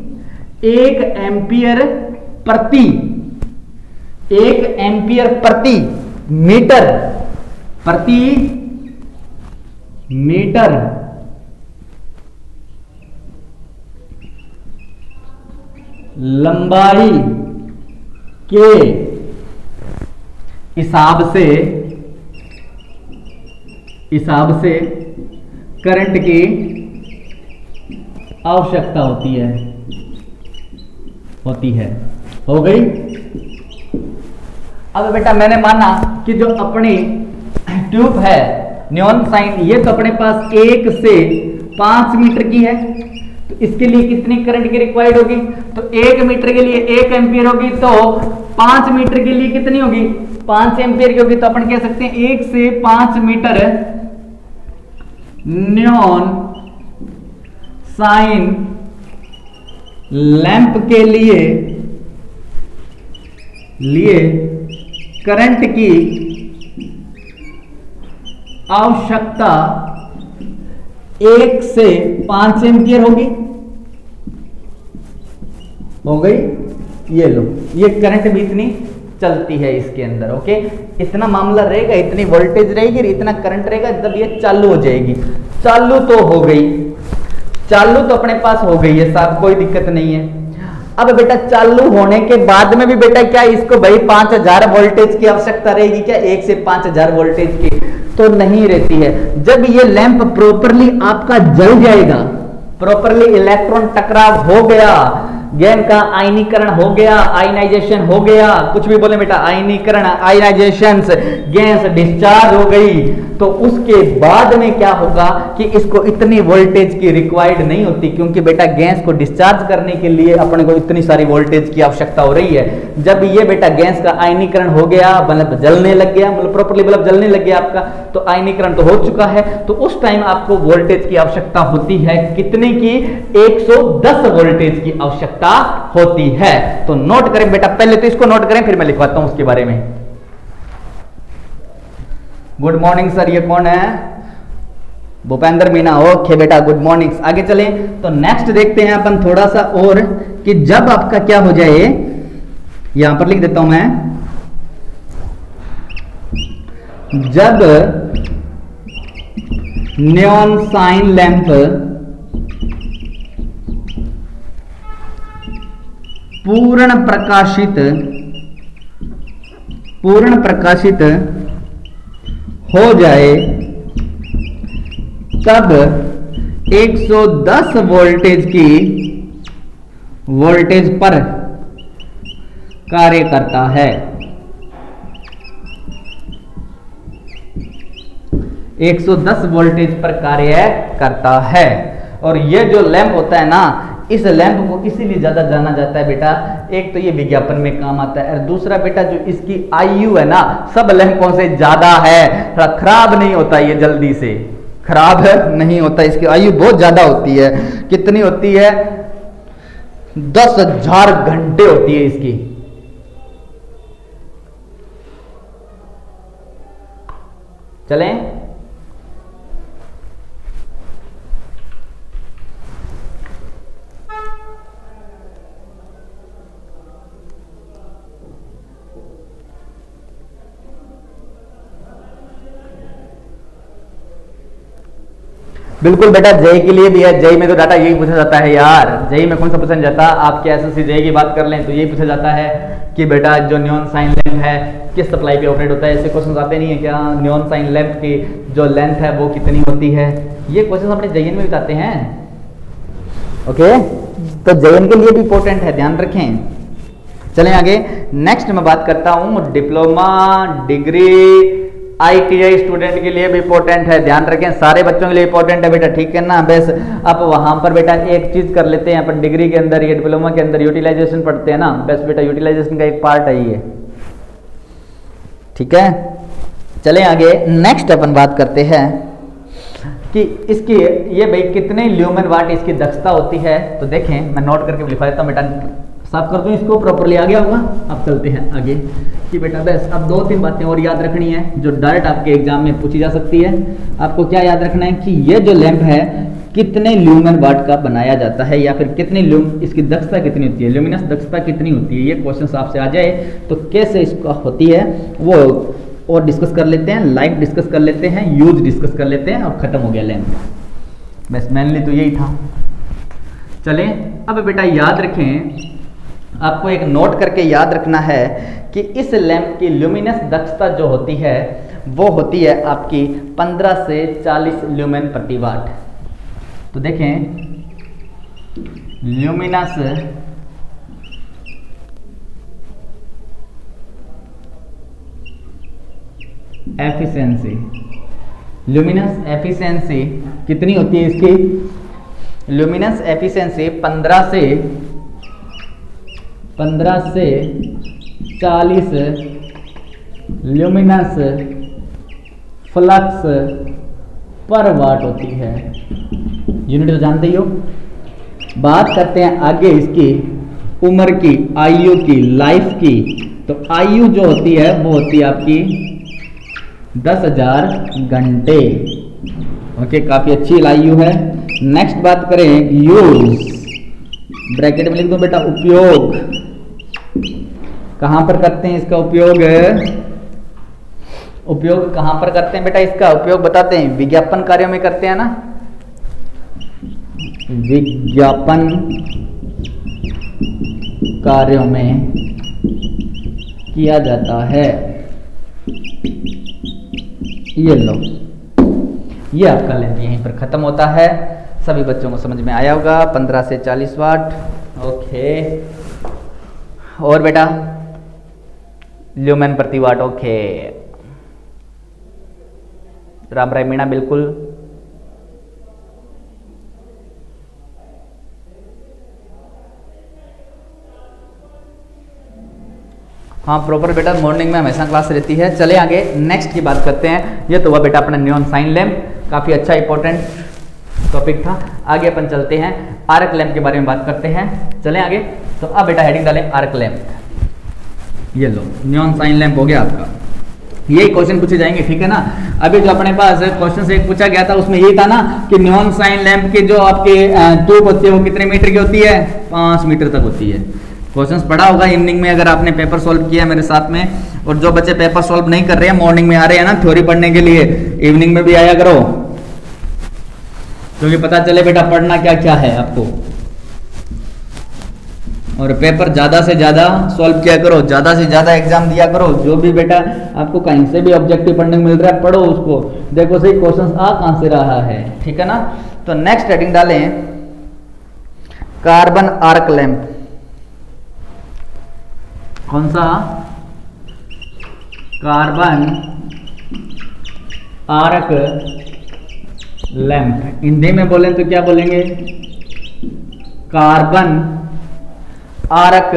1 एम्पियर प्रति, 1 एम्पियर प्रति मीटर, प्रति मीटर लंबाई के हिसाब से करंट की आवश्यकता होती है। हो गई। अब बेटा मैंने माना कि जो अपनी ट्यूब है नियॉन साइन, ये तो अपने पास 1 से 5 मीटर की है, तो इसके लिए कितनी करंट की रिक्वायर्ड होगी? तो 1 मीटर के लिए 1 एम्पियर होगी, तो 5 मीटर के लिए कितनी होगी? 5 एम्पियर की होगी। तो अपन कह सकते हैं 1 से 5 मीटर नियॉन साइन लैंप के लिए करंट की आवश्यकता 1 से 5 एम्पियर होगी। हो गई? ये लो, ये करंट भी इतनी चलती है इसके अंदर। ओके, इतना मामला रहेगा, इतनी वोल्टेज रहेगी, इतना करंट रहेगा, जब ये चालू हो जाएगी। चालू तो हो गई, चालू तो अपने पास हो गई है साहब, कोई दिक्कत नहीं है। अब बेटा चालू होने के बाद में भी बेटा क्या इसको भाई 5000 वोल्टेज की आवश्यकता रहेगी क्या? 1 से 5000 वोल्टेज की तो नहीं रहती है। जब ये लैंप प्रॉपरली आपका जल जाएगा, प्रॉपरली इलेक्ट्रॉन टकराव हो गया, गैन का आयनीकरण हो गया, आयनाइजेशन हो गया, कुछ भी बोले बेटा, आयनीकरण, आयनाइजेशन, गैस डिस्चार्ज हो गई, तो उसके बाद में क्या होगा कि इसको इतनी वोल्टेज की रिक्वायर्ड नहीं होती, क्योंकि बेटा गैस को डिस्चार्ज करने के लिए अपने को इतनी सारी वोल्टेज की आवश्यकता हो रही है। जब ये बेटा गैस का आयनीकरण हो गया, बल्ब जलने लग गया, मतलब प्रॉपरली बल्ब जलने लग गया आपका, तो आयनीकरण तो हो चुका है, तो उस टाइम आपको वोल्टेज की आवश्यकता होती है कितने की? 110 वोल्टेज की आवश्यकता होती है। तो नोट करें बेटा, पहले तो इसको नोट करें, फिर मैं लिखवाता हूं उसके बारे में। गुड मॉर्निंग सर, ये कौन है? भूपेंद्र मीना। ओके बेटा, गुड मॉर्निंग। आगे चलें तो नेक्स्ट देखते हैं अपन थोड़ा सा और, कि जब आपका क्या हो जाए, यहां पर लिख देता हूं मैं, जब नियॉन साइन लैंप पूर्ण प्रकाशित हो जाए, तब 110 वोल्टेज पर कार्य करता है। 110 वोल्टेज पर कार्य करता है। और ये जो लैंप होता है ना, इस लैंप को इसीलिए ज्यादा जाना जाता है बेटा, एक तो ये विज्ञापन में काम आता है, और दूसरा बेटा जो इसकी आयु है ना, सब लैंपों से ज्यादा है, खराब नहीं होता, ये जल्दी से खराब नहीं होता, इसकी आयु बहुत ज्यादा होती है। कितनी होती है? 10,000 घंटे होती है इसकी। चलें, बिल्कुल बेटा, जेई के लिए भी है। जेई में तो डाटा यही पूछा जाता है यार, जेई में कौन सा पूछा जाता है? आपके एसएससी जेई की बात कर लें तो यही पूछा जाता है कि बेटा जो नियॉन साइन लैंप है किस सप्लाई पे ऑपरेट होता है। ऐसे क्वेश्चन आते नहीं है क्या? नियॉन साइन लैंप की जो लेंथ है वो कितनी होती है? ये क्वेश्चन अपने जेईएन में भी आते हैं। ओके, तो जेईएन के लिए भी इंपॉर्टेंट है, ध्यान रखें। चलें आगे, नेक्स्ट मैं बात करता हूँ डिप्लोमा, डिग्री, ITI स्टूडेंट के लिए भी इंपॉर्टेंट है, ध्यान रखें, सारे बच्चों के लिए इंपॉर्टेंट है बेटा, ठीक है ना। बस अब वहां पर बेटा एक चीज कर लेते हैं अपन, डिग्री के अंदर या डिप्लोमा के अंदर यूटिलाइजेशन पढ़ते हैं ना, बस बेटा यूटिलाइजेशन का एक पार्ट है ये, ठीक है। चलें आगे, नेक्स्ट अपन बात करते हैं कि इसकी ये भाई कितने ल्यूमेन वाट इसकी दक्षता होती है। तो देखें, मैं नोट करके लिखा देता हूँ बेटा, साफ कर दूं इसको, प्रॉपरली आ गया होगा। अब चलते हैं आगे कि बेटा बस अब 2-3 बातें और याद रखनी है जो डायरेक्ट आपके एग्जाम में पूछी जा सकती है। आपको क्या याद रखना है कि ये जो लैंप है कितने ल्यूमेन वाट का बनाया जाता है, या फिर कितने इसकी दक्षता कितनी होती है, ल्यूमिनस दक्षता कितनी होती है। ये क्वेश्चन आपसे आ जाए तो कैसे इसका होती है वो और डिस्कस कर लेते हैं, लाइव डिस्कस कर लेते हैं, यूज डिस्कस कर लेते हैं, और खत्म हो गया लैंप। बस मेनली तो यही था। चलें अब बेटा याद रखें, आपको एक नोट करके याद रखना है कि इस लैंप की ल्यूमिनस दक्षता जो होती है वो होती है आपकी 15 से 40 ल्यूमेन प्रति वाट। तो देखें, ल्यूमिनस एफिशिएंसी ल्यूमिनस एफिशिएंसी कितनी होती है इसकी? ल्यूमिनस एफिशिएंसी 15 से 40 ल्यूमिनस फ्लक्स पर वाट होती है। यूनिट तो जानते ही हो। बात करते हैं आगे इसकी उम्र की, आयु की, लाइफ की। तो आयु जो होती है वो होती है आपकी 10,000 घंटे। ओके, काफी अच्छी आयु है। नेक्स्ट बात करें यूज, ब्रैकेट में लिख दो बेटा उपयोग। कहां पर करते हैं इसका उपयोग? उपयोग कहां पर करते हैं बेटा? इसका उपयोग बताते हैं, विज्ञापन कार्यों में करते हैं ना, विज्ञापन कार्यों में किया जाता है। ये लो, ये आपका लेंथ यहीं पर खत्म होता है। सभी बच्चों को समझ में आया होगा। 15 से 40 वाट। ओके, और बेटा ल्यूमेन प्रति वाट। ओके, राम राय मीणा बिल्कुल। हाँ प्रॉपर बेटा, मॉर्निंग में हमेशा क्लास रहती है। चले आगे नेक्स्ट की बात करते हैं। ये तो हुआ बेटा अपना नियॉन साइन लैम्प, काफ़ी अच्छा इंपॉर्टेंट टॉपिक था। आगे अपन चलते हैं, आर्क लैम्प के बारे में बात करते हैं। चले आगे। तो अब बेटा हेडिंग डालें आर्क लैम्प। ये लो, नियॉन साइन लैम्प हो गया आपका। यही क्वेश्चन पूछे जाएंगे, ठीक है ना। अभी जो अपने पास क्वेश्चन से एक पूछा गया था उसमें यही था ना कि नियॉन साइन लैम्प की जो आपके ट्यूब होती है वो कितने मीटर की होती है? 5 मीटर तक होती है। क्वेश्चंस पढ़ा होगा इवनिंग में अगर आपने पेपर सॉल्व किया मेरे साथ में। और जो बच्चे पेपर सॉल्व नहीं कर रहे हैं, मॉर्निंग में आ रहे हैं ना थ्योरी पढ़ने के लिए, इवनिंग में भी आया करो, क्योंकि पता चले बेटा पढ़ना क्या क्या है आपको। और पेपर ज्यादा से ज्यादा सॉल्व किया करो, ज्यादा से ज्यादा एग्जाम दिया करो। जो भी बेटा आपको कहीं से भी ऑब्जेक्टिव पढ़ने को मिल रहा है, पढ़ो उसको, देखो सही क्वेश्चंस आ कहां से रहा है, ठीक है ना। तो नेक्स्ट हेडिंग डालें कार्बन आर्क लैंप। कौन सा? Carbon arc lamp. हिंदी में बोलें तो क्या बोलेंगे? कार्बन आर्क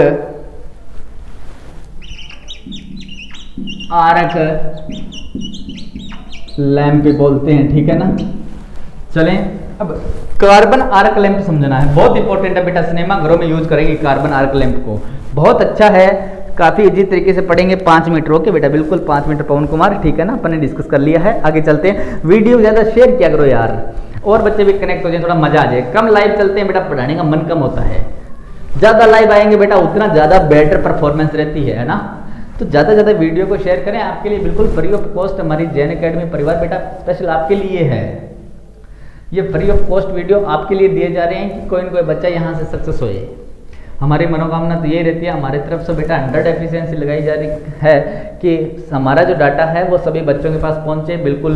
लैंप बोलते हैं, ठीक है ना। चलें अब कार्बन आर्क लैंप समझना है, बहुत इंपॉर्टेंट है बेटा। सिनेमा घरों में यूज करेंगे कार्बन आर्क लैंप को, बहुत अच्छा है, काफी इजी तरीके से पढ़ेंगे। 5 मिनट ओके बेटा, बिल्कुल 5 मिनट। पवन कुमार, ठीक है ना, अपन ने डिस्कस कर लिया है। आगे चलते हैं। वीडियो ज्यादा शेयर किया करो यार, और बच्चे भी कनेक्ट हो जाए, थोड़ा मजा आ जाए। कम लाइव चलते हैं बेटा, पढ़ाने का मन कम होता है। ज्यादा लाइव आएंगे बेटा उतना ज्यादा बेटर परफॉर्मेंस रहती है ना। तो ज्यादा ज्यादा वीडियो को शेयर करें, आपके लिए बिल्कुल फ्री ऑफ कॉस्ट हमारी जैन अकेडमी परिवार बेटा स्पेशल आपके लिए है। ये फ्री ऑफ कॉस्ट वीडियो आपके लिए दिए जा रहे हैं कि कोई न कोई बच्चा यहाँ से सक्सेस होए। हमारी मनोकामना तो यही रहती है, हमारी तरफ से बेटा 100 एफिशिएंसी लगाई जा रही है कि हमारा जो डाटा है वो सभी बच्चों के पास पहुंचे, बिल्कुल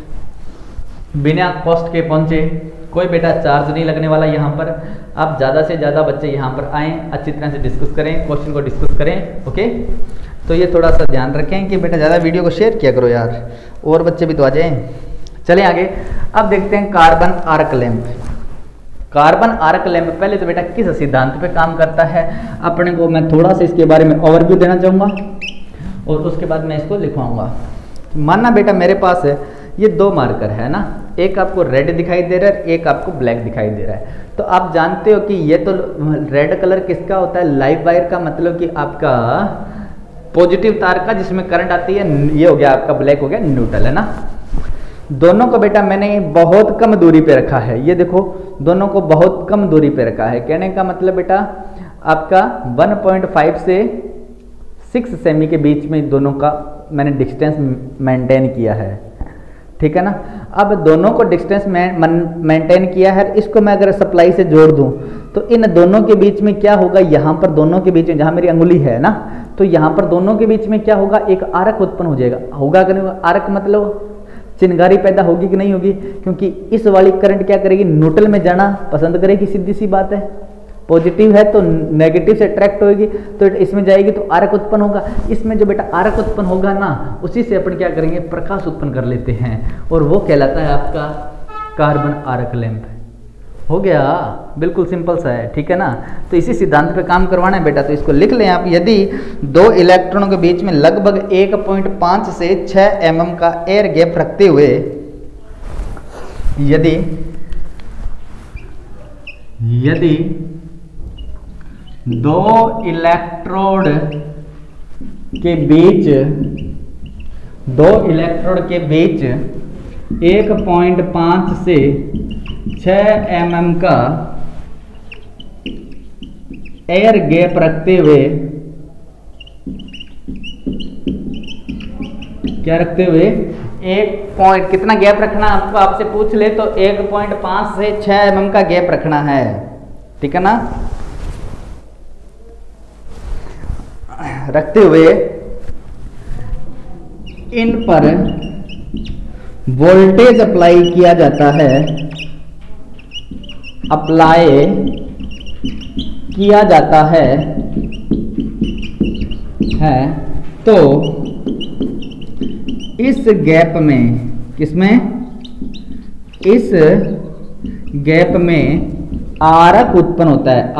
बिना कॉस्ट के पहुंचे। कोई बेटा चार्ज नहीं लगने वाला यहाँ पर। आप ज़्यादा से ज़्यादा बच्चे यहाँ पर आएँ, अच्छी तरह से डिस्कस करें, क्वेश्चन को डिस्कस करें। ओके, तो ये थोड़ा सा ध्यान रखें कि बेटा ज़्यादा वीडियो को शेयर किया करो यार, और बच्चे भी तो आ जाएँ। चलें आगे। अब देखते हैं carbon arc lamp. Carbon arc lamp पहले तो बेटा किस सिद्धांत पे काम करता है अपने को मैं थोड़ा सा इसके बारे में ओवरव्यू देना चाहूँगा, और उसके बाद मैं इसको लिखवाऊंगा। मानना बेटा मेरे पास है ये 2 मार्कर है ना, एक आपको रेड दिखाई दे रहा है, एक आपको ब्लैक दिखाई दे रहा है। तो आप जानते हो कि ये तो रेड कलर किसका होता है? लाइव वायर का, मतलब कि आपका पॉजिटिव तार का जिसमें करंट आती है। ये हो गया आपका ब्लैक, हो गया न्यूट्रल, है ना। दोनों को बेटा मैंने बहुत कम दूरी पे रखा है, ये देखो दोनों को बहुत कम दूरी पे रखा है। कहने का मतलब बेटा आपका 1.5 से 6 सेमी के बीच में दोनों का मैंने डिस्टेंस मेंटेन किया है, ठीक है ना। अब दोनों को डिस्टेंस मेंटेन किया है, इसको मैं अगर सप्लाई से जोड़ दूं तो इन दोनों के बीच में क्या होगा? यहाँ पर दोनों के बीच में जहाँ मेरी अंगुली है ना, तो यहाँ पर दोनों के बीच में क्या होगा? एक आर्क उत्पन्न हो जाएगा। होगा कि नहीं? आर्क मतलब चिनगारी पैदा होगी कि नहीं होगी? क्योंकि इस वाली करंट क्या करेगी? न्यूट्रल में जाना पसंद करेगी, सीधी सी बात है। पॉजिटिव है तो नेगेटिव से अट्रैक्ट होगी, तो इसमें जाएगी तो आरक उत्पन्न होगा। इसमें जो बेटा आरक उत्पन्न होगा ना, उसी से अपन क्या करेंगे, प्रकाश उत्पन्न कर लेते हैं, और वो कहलाता है आपका कार्बन आरक लैंप। हो गया, बिल्कुल सिंपल सा है, ठीक है ना। तो इसी सिद्धांत पे काम करवाना है बेटा, तो इसको लिख लें आप। यदि दो इलेक्ट्रॉनों के बीच में लगभग 1.5 से 6 mm का एयर गैप रखते हुए यदि दो इलेक्ट्रोड के बीच 1.5 से 6 mm का एयर गैप रखते हुए, क्या रखते हुए, कितना गैप रखना आपको, आपसे पूछ ले तो 1.5 से 6 mm का गैप रखना है, ठीक है ना। रखते हुए इन पर वोल्टेज अप्लाई किया जाता है, तो इस गैप में, किसमें, इस गैप में आरक उत्पन्न होता है,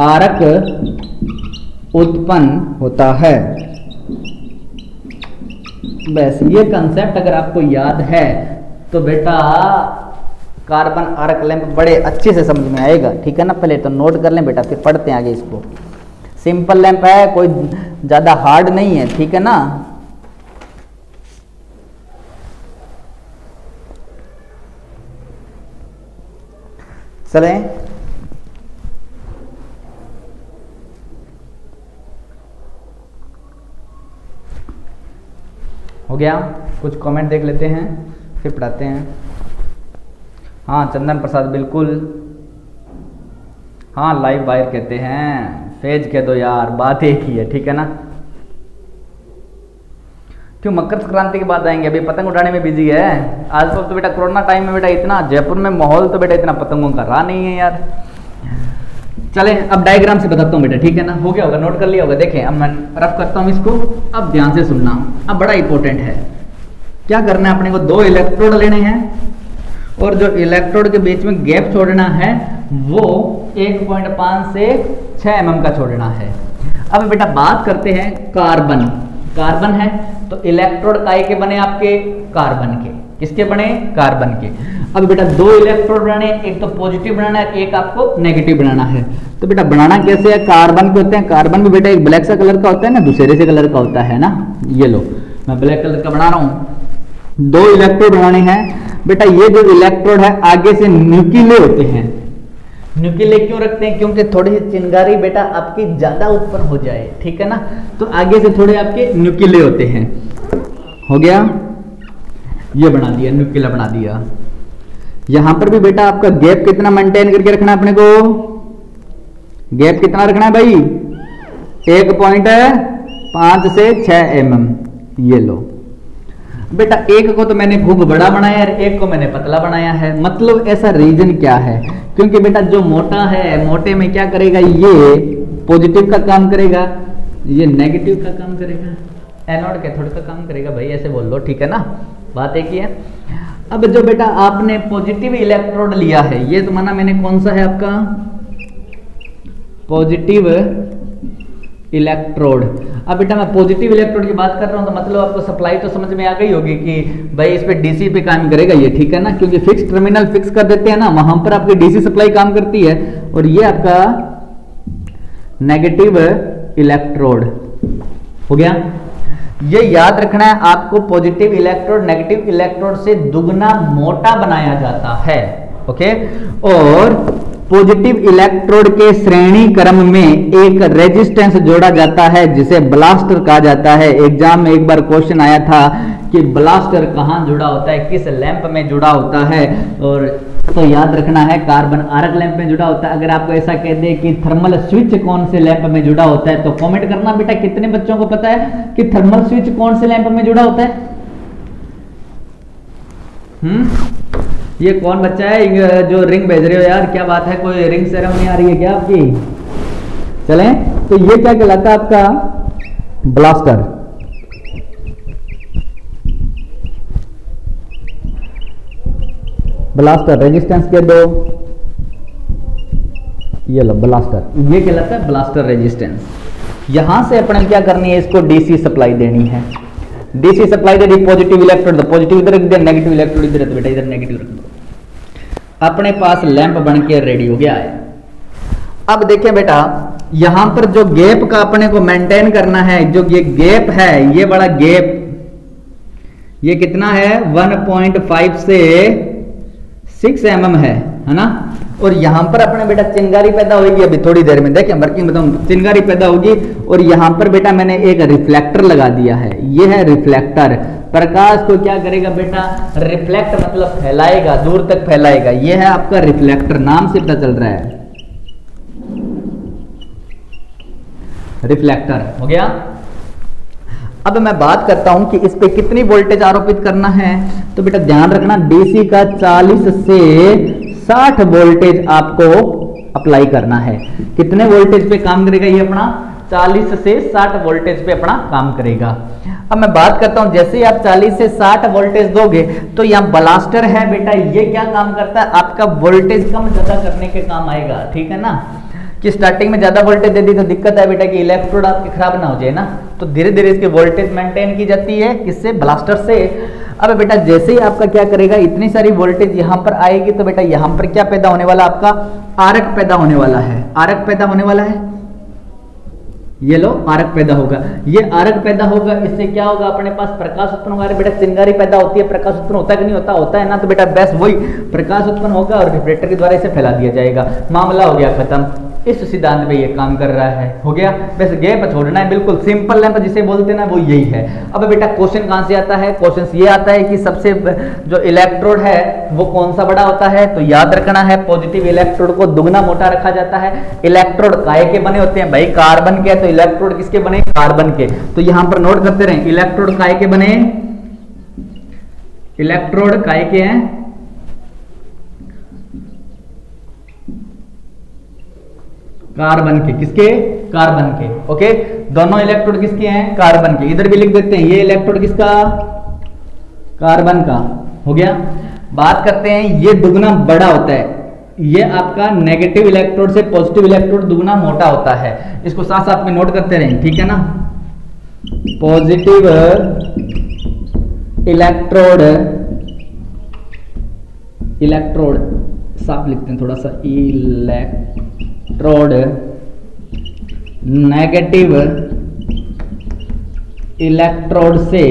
बस ये कंसेप्ट अगर आपको याद है तो बेटा कार्बन आरक लैंप बड़े अच्छे से समझ में आएगा, ठीक है ना। पहले तो नोट कर लें बेटा, फिर पढ़ते हैं आगे इसको। सिंपल लैंप है, कोई ज्यादा हार्ड नहीं है, ठीक है ना। चलें, हो गया। कुछ कमेंट देख लेते हैं, फिर पढ़ाते हैं। हाँ चंदन प्रसाद, बिल्कुल, हाँ लाइव वायर कहते हैं, फेज कह दो यार, बात एक ही है, ठीक है ना। क्यों मकर संक्रांति के बाद आएंगे, अभी पतंग उड़ाने में बिजी है। आजकल तो बेटा कोरोना टाइम में बेटा इतना जयपुर में माहौल तो बेटा इतना पतंगों का रहा नहीं है यार। चले अब डायग्राम से बताता हूँ बेटा, ठीक है ना। हो गया होगा, नोट कर लिया होगा। देखें अब मैं रफ करता हूँ इसको, अब ध्यान से सुनना, अब बड़ा इंपॉर्टेंट है। क्या करना है अपने को, दो इलेक्ट्रोड लेने हैं और जो इलेक्ट्रोड के बीच में गैप छोड़ना है वो 1.5 से 6 mm का छोड़ना है। अब बेटा बात करते हैं कार्बन। कार्बन है तो इलेक्ट्रोड काय के बने, आपके कार्बन के। किसके बने, कार्बन के। अब बेटा दो इलेक्ट्रोड बनाने, एक तो पॉजिटिव बनाना है, एक आपको नेगेटिव बनाना है। तो बेटा बनाना कैसे है, कार्बन के होते हैं, कार्बन भी बेटा एक ब्लैक सा कलर का होता है ना, दूसरे से कलर का होता है ना। ये लो मैं ब्लैक कलर का बना रहा हूं। दो इलेक्ट्रोड बनाने हैं बेटा। ये जो इलेक्ट्रोड है आगे से न्यूक्लियर होते हैं। न्यूक्लियर क्यों रखते हैं, क्योंकि थोड़ी सी चिंगारी बेटा आपकी ज्यादा उत्पन्न हो जाए, ठीक है ना। तो आगे से थोड़े आपके न्यूक्लियर होते हैं। हो गया, ये बना दिया, न्यूक्लियर बना दिया। यहां पर भी बेटा आपका गैप कितना मेंटेन करके रखना है अपने को, गैप कितना रखना है भाई, 1.5 से 6 mm। ये लो बेटा, एक को तो मैंने खूब बड़ा बनाया है, एक को मैंने पतला बनाया है। मतलब ऐसा रीजन क्या है, क्योंकि बेटा जो मोटा है, मोटे में क्या करेगा, ये पॉजिटिव का काम करेगा, ये नेगेटिव का काम करेगा, एनोड कैथोड का काम करेगा भाई, ऐसे बोल लो, ठीक है ना। बात एक ही है। अब जो बेटा आपने पॉजिटिव इलेक्ट्रोड लिया है, ये तो माना मैंने कौन सा है आपका, पॉजिटिव इलेक्ट्रोड। अब बेटा मैं पॉजिटिव इलेक्ट्रोड की बात कर रहा हूं तो मतलब आपको सप्लाई तो समझ में आ गई होगी कि भाई इस पे डीसी पे काम करेगा ये, ठीक है ना। क्योंकि फिक्स टर्मिनल फिक्स कर देते हैं ना, वहां पर आपकी डीसी सप्लाई काम करती है। और ये आपका नेगेटिव इलेक्ट्रोड हो गया। ये याद रखना है आपको, पॉजिटिव इलेक्ट्रोड नेगेटिव इलेक्ट्रोड से दुगना मोटा बनाया जाता है, ओके। और पॉजिटिव इलेक्ट्रोड के श्रेणी क्रम में एक रेजिस्टेंस जोड़ा जाता है जिसे ब्लास्टर कहा जाता है। एग्जाम में एक बार क्वेश्चन आया था कि ब्लास्टर कहाँ जुड़ा होता है, किस लैंप में जुड़ा होता है, और तो याद रखना है कार्बन आरक लैंप में जुड़ा होता है। अगर आपको ऐसा कह दे कि थर्मल स्विच कौन से लैंप में जुड़ा होता है तो कमेंट करना बेटा, कितने बच्चों को पता है कि थर्मल स्विच कौन से लैंप में जुड़ा होता है। ये कौन बच्चा है जो रिंग भेज रहे हो यार, क्या बात है, कोई रिंग सेरेमनी आ रही है क्या आपकी? चलें, तो ये क्या कहलाता है आपका ब्लास्टर। ब्लास्टर रेजिस्टेंस के दो, ये लो ब्लास्टर, ये कहलाता है ब्लास्टर रेजिस्टेंस। यहां से अपने क्या करनी है, इसको डीसी सप्लाई देनी है। डीसी सप्लाई दे दी, पॉजिटिव इलेक्ट्रोड, पॉजिटिव इधर रख दिया, नेगेटिव इलेक्ट्रोड इधर, बेटा इधर नेगेटिव रख दो। अपने पास लैंप बन के रेडी हो गया है। अब देखिए बेटा, यहां पर जो गैप का अपने को मेंटेन करना है, जो ये गैप है, ये बड़ा गैप, ये कितना है 1.5 से 6 mm है ना। और यहां पर अपने बेटा चिंगारी पैदा होगी, अभी थोड़ी देर में देखें वर्किंग बताऊं, चिंगारी पैदा होगी। और यहां पर बेटा मैंने एक रिफ्लेक्टर लगा दिया है, ये है रिफ्लेक्टर। प्रकाश को क्या करेगा बेटा, रिफ्लेक्ट मतलब फैलाएगा, दूर तक फैलाएगा। ये है आपका रिफ्लेक्टर, नाम से पता चल रहा है रिफ्लेक्टर, हो गया। अब मैं बात करता हूं कि इस पे कितनी वोल्टेज आरोपित करना है। तो बेटा ध्यान रखना, डीसी का 40 से 60 वोल्टेज आपको अप्लाई करना है। कितने वोल्टेज पे काम करेगा ये अपना, 40 से 60 वोल्टेज पे अपना काम करेगा। अब मैं बात करता हूं, जैसे ही आप 40 से 60 वोल्टेज दोगे तो यहाँ ब्लास्टर है बेटा, ये क्या काम करता है, आपका वोल्टेज कम ज्यादा करने के काम आएगा, ठीक है ना। कि स्टार्टिंग में ज्यादा वोल्टेज दे दी तो दिक्कत है बेटा कि इलेक्ट्रोड आपके खराब ना हो जाए ना, तो धीरे धीरे इसकी वोल्टेज मेंटेन की जाती है, किससे, ब्लास्टर से। अब बेटा जैसे ही आपका क्या करेगा, इतनी सारी वोल्टेज यहां पर आएगी तो बेटा यहां पर क्या पैदा होने वाला, आपका आरक पैदा होने वाला है। आरक पैदा होने वाला है, ये लो आरक पैदा होगा। ये आरक पैदा होगा, इससे क्या होगा, अपने पास प्रकाश उत्पन्न होगा। बेटा चिंगारी पैदा होती है, प्रकाश उत्पन्न होता है कि नहीं होता, होता है ना। तो बेटा बस वही प्रकाश उत्पन्न होगा और रिफ्लेक्टर के द्वारा इसे फैला दिया जाएगा, मामला हो गया खत्म। इस सिद्धांत पे ये काम कर रहा है, हो गया। वैसे गैप छोड़ना है, बिल्कुल सिंपल लैंप जिसे बोलते हैं ना, वो यही है। अब बेटा क्वेश्चन कहां से आता है, क्वेश्चन ये आता है कि सबसे जो इलेक्ट्रोड है वो कौन सा बड़ा होता है। तो याद रखना है, पॉजिटिव इलेक्ट्रोड को दुगना मोटा रखा जाता है। इलेक्ट्रोड काय के बने होते हैं भाई, कार्बन के, तो इलेक्ट्रोड किसके बने, कार्बन के। तो यहां पर नोट करते रहे, इलेक्ट्रोड काय के बने, इलेक्ट्रोड काय के हैं, कार्बन के। किसके, कार्बन के। ओके, दोनों इलेक्ट्रोड किसके हैं, कार्बन के। इधर भी लिख देते हैं, ये इलेक्ट्रोड किसका, कार्बन का, हो गया। बात करते हैं, ये दुगना बड़ा होता है, ये आपका नेगेटिव इलेक्ट्रोड से पॉजिटिव इलेक्ट्रोड दुगना मोटा होता है। इसको साथ साथ में नोट करते रहें, ठीक है ना। पॉजिटिव इलेक्ट्रोड, इलेक्ट्रोड साफ लिखते हैं थोड़ा सा, इलेक्ट्रोड नेगेटिव इलेक्ट्रोड से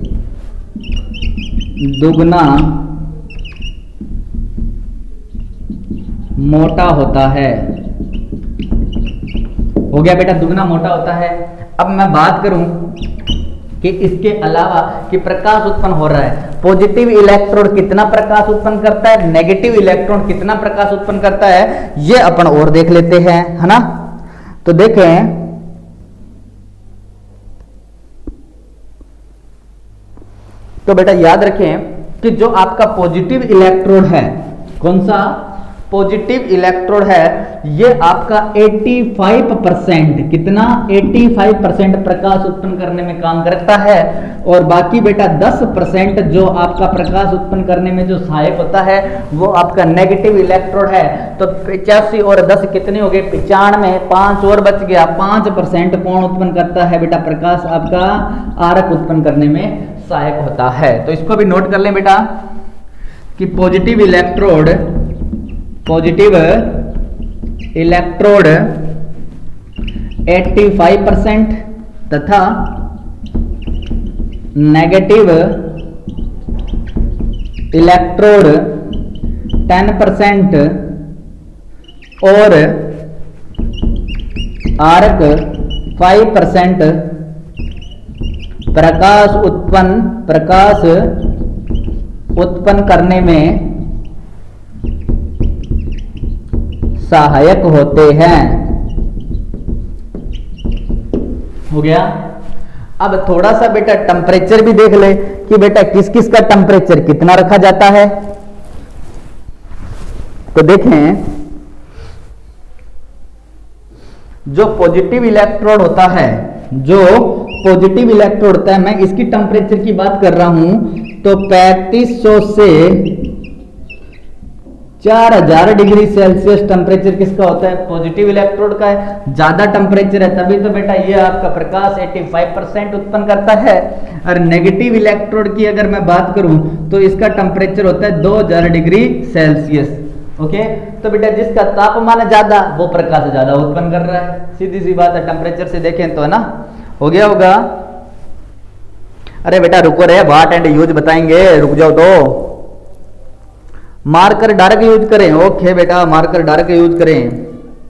दुगना मोटा होता है। हो गया बेटा, दुगना मोटा होता है। अब मैं बात करूं कि इसके अलावा कि प्रकाश उत्पन्न हो रहा है, पॉजिटिव इलेक्ट्रोड कितना प्रकाश उत्पन्न करता है, नेगेटिव इलेक्ट्रॉन कितना प्रकाश उत्पन्न करता है, ये अपन और देख लेते हैं, है ना। तो देखें, तो बेटा याद रखें कि जो आपका पॉजिटिव इलेक्ट्रोड है, कौन सा पॉजिटिव इलेक्ट्रोड है, ये आपका 85%, कितना 85% प्रकाश उत्पन्न करने में काम करता है। और बाकी बेटा 10% जो आपका प्रकाश उत्पन्न करने में जो सहायक होता है वो आपका नेगेटिव इलेक्ट्रोड है। तो 85 और 10 कितने हो गए, 95, 5 और बच गया, 5% कौन उत्पन्न करता है बेटा, प्रकाश आपका आरक उत्पन्न करने में सहायक होता है। तो इसको भी नोट कर लें बेटा कि पॉजिटिव इलेक्ट्रोड 85% तथा नेगेटिव इलेक्ट्रोड 10% और आरक 5% प्रकाश उत्पन्न करने में सहायक होते हैं। हो गया। अब थोड़ा सा बेटा टेम्परेचर भी देख ले कि बेटा किस किस का टेम्परेचर कितना रखा जाता है। तो देखें, जो पॉजिटिव इलेक्ट्रोड होता है, जो पॉजिटिव इलेक्ट्रोड होता है, मैं इसकी टेम्परेचर की बात कर रहा हूं, तो 3500 से 4000 डिग्री सेल्सियस टेम्परेचर किसका होता है? पॉजिटिव इलेक्ट्रोड का है। ज्यादा टेम्परेचर है तभी तो बेटा ये आपका प्रकाश 85% उत्पन्न करता है। और नेगेटिव इलेक्ट्रोड की अगर मैं बात करूं तो इसका टेम्परेचर होता है 2000 डिग्री सेल्सियस। ओके, तो बेटा जिसका तापमान ज्यादा वो प्रकाश ज्यादा उत्पन्न कर रहा है, सीधी सी बात है। टेम्परेचर से देखें तो, है ना, हो गया होगा। अरे बेटा रुको रे, व्हाट एंड यूज बताएंगे, रुक जाओ तो। मार्कर डार्क यूज करें। ओके बेटा, मार्कर डार्क यूज करें।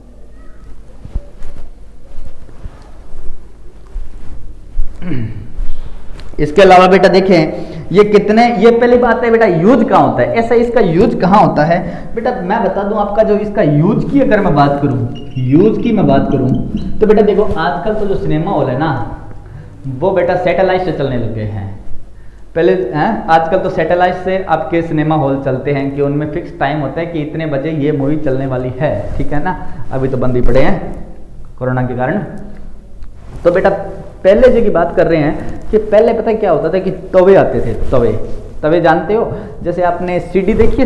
इसके अलावा बेटा देखें ये कितने, ये पहली बात है बेटा यूज कहां होता है, ऐसा इसका यूज कहां होता है बेटा, मैं बता दूं आपका। जो इसका यूज की अगर मैं बात करूं, यूज की मैं बात करूं तो बेटा देखो आजकल तो जो सिनेमा हॉल है ना वो बेटा सैटेलाइट से चलने लगे हैं। पहले आजकल तो सैटेलाइट से आपके सिनेमा हॉल चलते हैं कि उनमें फिक्स टाइम होता है कि इतने बजे ये मूवी चलने वाली है, ठीक है ना। अभी तो बंद ही पड़े हैं कोरोना के कारण। तो बेटा पहले जो की बात कर रहे हैं कि पहले पता है क्या होता था कि तवे आते थे, तवे जानते हो, जैसे आपने सीडी देखी है,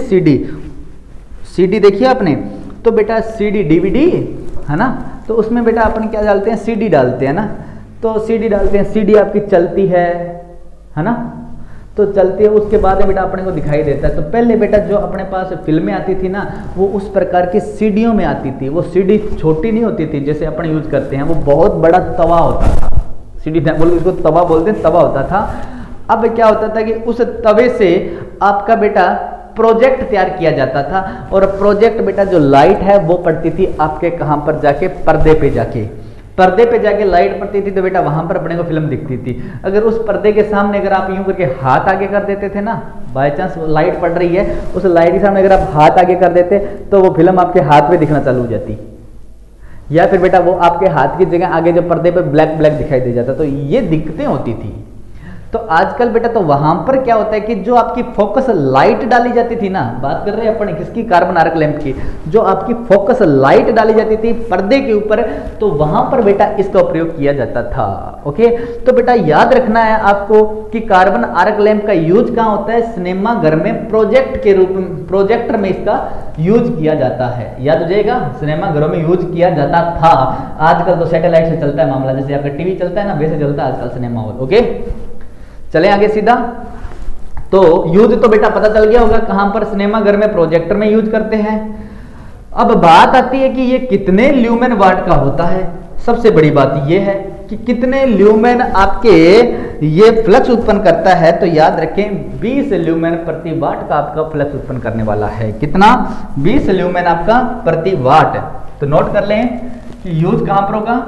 सीडी देखी है आपने, तो बेटा सीडी डीवीडी है ना, तो उसमें बेटा अपन क्या डालते हैं, सीडी डालते हैं ना, तो सीडी डालते हैं, सीडी आपकी चलती है ना, तो चलती है, उसके बाद में बेटा अपने को दिखाई देता है। तो पहले बेटा जो अपने पास फिल्में आती थी ना वो उस प्रकार की सीडियों में आती थी। वो सीडी छोटी नहीं होती थी जैसे अपन यूज करते हैं, वो बहुत बड़ा तवा होता था, सीडी बोल इसको तवा बोलते हैं, तवा होता था। अब क्या होता था कि उस तवे से आपका बेटा प्रोजेक्ट तैयार किया जाता था, और प्रोजेक्ट बेटा जो लाइट है वो पड़ती थी आपके कहां पर जाके, पर्दे पे जाके लाइट पड़ती थी, तो बेटा वहां पर अपने को फिल्म दिखती थी। अगर उस पर्दे के सामने अगर आप यूं करके हाथ आगे कर देते थे ना, बाय चांस लाइट पड़ रही है, उस लाइट के सामने अगर आप हाथ आगे कर देते तो वो फिल्म आपके हाथ में दिखना चालू हो जाती, या फिर बेटा वो आपके हाथ की जगह आगे जो पर्दे पे ब्लैक ब्लैक दिखाई दे जाता। तो ये दिक्कतें होती थी। तो आजकल बेटा तो वहां पर क्या होता है कि जो आपकी फोकस लाइट डाली जाती थी ना, बात कर रहे हैं अपन किसकी, कार्बन आर्क लैंप की, जो आपकी फोकस लाइट डाली जाती थी पर्दे के ऊपर, तो वहां पर बेटा इसका प्रयोग किया जाता था। ओके, तो बेटा याद रखना है आपको कि कार्बन आर्क लैंप का यूज कहां होता है, सिनेमा घर में प्रोजेक्ट के रूप में, प्रोजेक्टर में इसका यूज किया जाता है। याद हो जाएगा, सिनेमा घरों में यूज किया जाता था। आजकल तो सैटेलाइट से चलता है मामला, जैसे आपका टीवी चलता है ना वैसे चलता है आजकल सिनेमा हॉल। ओके, चले आगे सीधा। तो यूज तो बेटा पता चल गया होगा कहां पर, सिनेमा घर में प्रोजेक्टर में यूज करते हैं। अब बात आती है कि ये कितने ल्यूमेन वाट का होता है। सबसे बड़ी बात ये है कि कितने ल्यूमेन आपके ये फ्लक्स उत्पन्न करता है। तो याद रखें 20 ल्यूमेन प्रति वाट का आपका फ्लक्स उत्पन्न करने वाला है। कितना? 20 ल्यूमेन आपका प्रति वाट। तो नोट कर लें कि यूज कहां पर होगा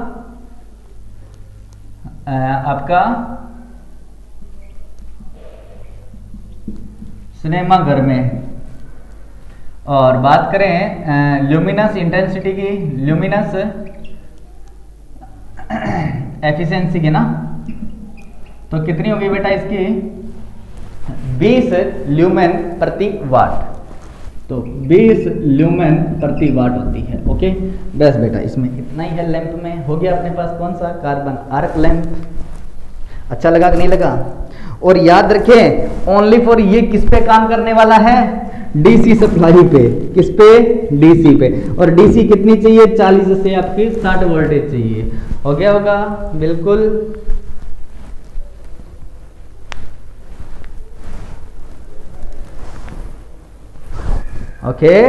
आपका, सिनेमा घर में। और बात करें ल्यूमिनस इंटेंसिटी की, ल्यूमिनस एफिशिएंसी की ना, तो कितनी होगी बेटा इसकी, 20 ल्यूमेन प्रति वाट। तो 20 ल्यूमेन प्रति वाट होती है। ओके, बस बेटा इसमें इतना ही है। लैंप में हो गया अपने पास कौन सा, कार्बन आर्क लैंप। अच्छा लगा कि नहीं लगा? और याद रखें ओनली फॉर ये किस पे काम करने वाला है, डीसी सप्लाई पे। किस पे? डीसी पे। और डीसी कितनी चाहिए, 40 से आपकी 60 वोल्टेज चाहिए। हो गया होगा बिल्कुल। ओके,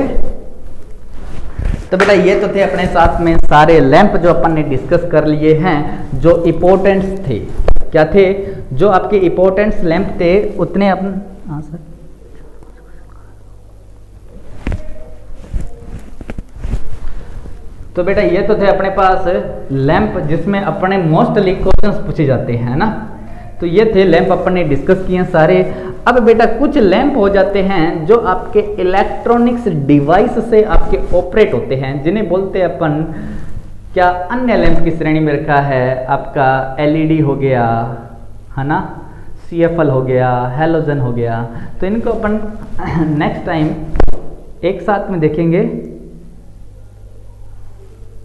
तो बेटा ये तो थे अपने साथ में सारे लैंप जो अपन ने डिस्कस कर लिए हैं, जो इंपॉर्टेंट्स थे। क्या थे? जो आपके इंपॉर्टेंट्स लैंप थे उतने अपन, हाँ सर, तो बेटा ये तो थे अपने पास लैंप जिसमें अपने मोस्टली क्वेश्चंस पूछे जाते हैं ना। तो ये थे लैंप अपन ने डिस्कस किए सारे। अब बेटा कुछ लैंप हो जाते हैं जो आपके इलेक्ट्रॉनिक्स डिवाइस से आपके ऑपरेट होते हैं, जिन्हें बोलते हैं अपन क्या, अन्य लैंप की श्रेणी में रखा है आपका एलईडी हो गया, है ना, सीएफएल हो गया, हैलोजन हो गया। तो इनको अपन नेक्स्ट टाइम एक साथ में देखेंगे।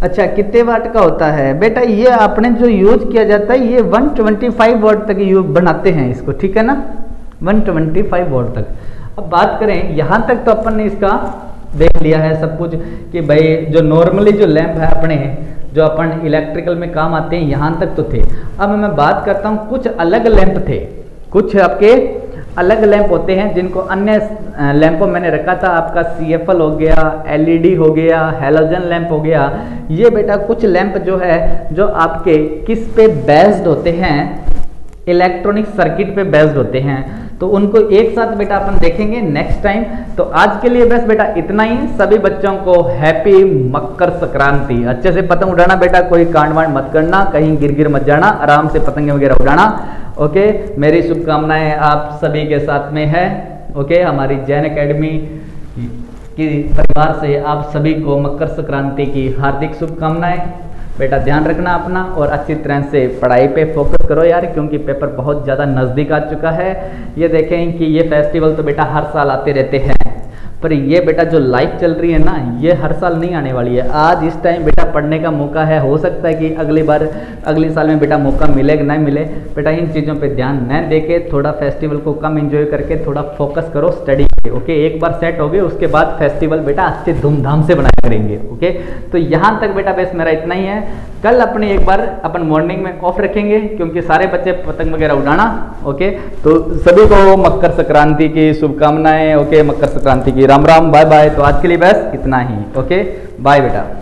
अच्छा कितने वाट का होता है बेटा, ये आपने जो यूज किया जाता है ये 125 वाट तक यूज बनाते हैं इसको, ठीक है ना, 125 वाट तक। अब बात करें यहाँ तक तो अपन ने इसका देख लिया है सब कुछ कि भाई जो नॉर्मली जो लैंप है अपने जो अपन इलेक्ट्रिकल में काम आते हैं यहाँ तक तो थे। अब मैं बात करता हूँ कुछ अलग लैंप थे, कुछ आपके अलग लैंप होते हैं जिनको अन्य लैंपों मैंने रखा था, आपका CFL हो गया, LED हो गया, हैलोजन लैंप हो गया। ये बेटा कुछ लैंप जो है जो आपके किस पे बेस्ड होते हैं, इलेक्ट्रॉनिक सर्किट पे बेस्ड होते हैं, तो उनको एक साथ बेटा अपन देखेंगे नेक्स्ट टाइम। तो आज के लिए बस बेटा इतना ही। सभी बच्चों को हैप्पी मकर संक्रांति। अच्छे से पतंग उड़ाना बेटा, कोई कांड वांड मत करना, कहीं गिर गिर मत जाना, आराम से पतंगे वगैरह उड़ाना। ओके, मेरी शुभकामनाएं आप सभी के साथ में है। ओके, हमारी जैन एकेडमी की परिवार से आप सभी को मकर संक्रांति की हार्दिक शुभकामनाएं। बेटा ध्यान रखना अपना और अच्छी तरह से पढ़ाई पे फोकस करो यार, क्योंकि पेपर बहुत ज़्यादा नज़दीक आ चुका है। ये देखें कि ये फेस्टिवल तो बेटा हर साल आते रहते हैं, पर ये बेटा जो लाइफ चल रही है ना, ये हर साल नहीं आने वाली है। आज इस टाइम बेटा पढ़ने का मौका है, हो सकता है कि अगली बार अगले साल में बेटा मौका मिले कि नहीं मिले। बेटा इन चीज़ों पे ध्यान न दे के थोड़ा फेस्टिवल को कम एंजॉय करके थोड़ा फोकस करो स्टडी पे। ओके, एक बार सेट हो गए उसके बाद फेस्टिवल बेटा अच्छे धूमधाम से बनाया करेंगे। ओके, तो यहाँ तक बेटा बस मेरा इतना ही है। कल अपने एक बार अपन मॉर्निंग में ऑफ रखेंगे क्योंकि सारे बच्चे पतंग वगैरह उड़ाना। ओके, तो सभी को मकर संक्रांति की शुभकामनाएं। ओके, मकर संक्रांति की राम राम, बाय बाय। तो आज के लिए बस इतना ही। ओके, बाय बेटा।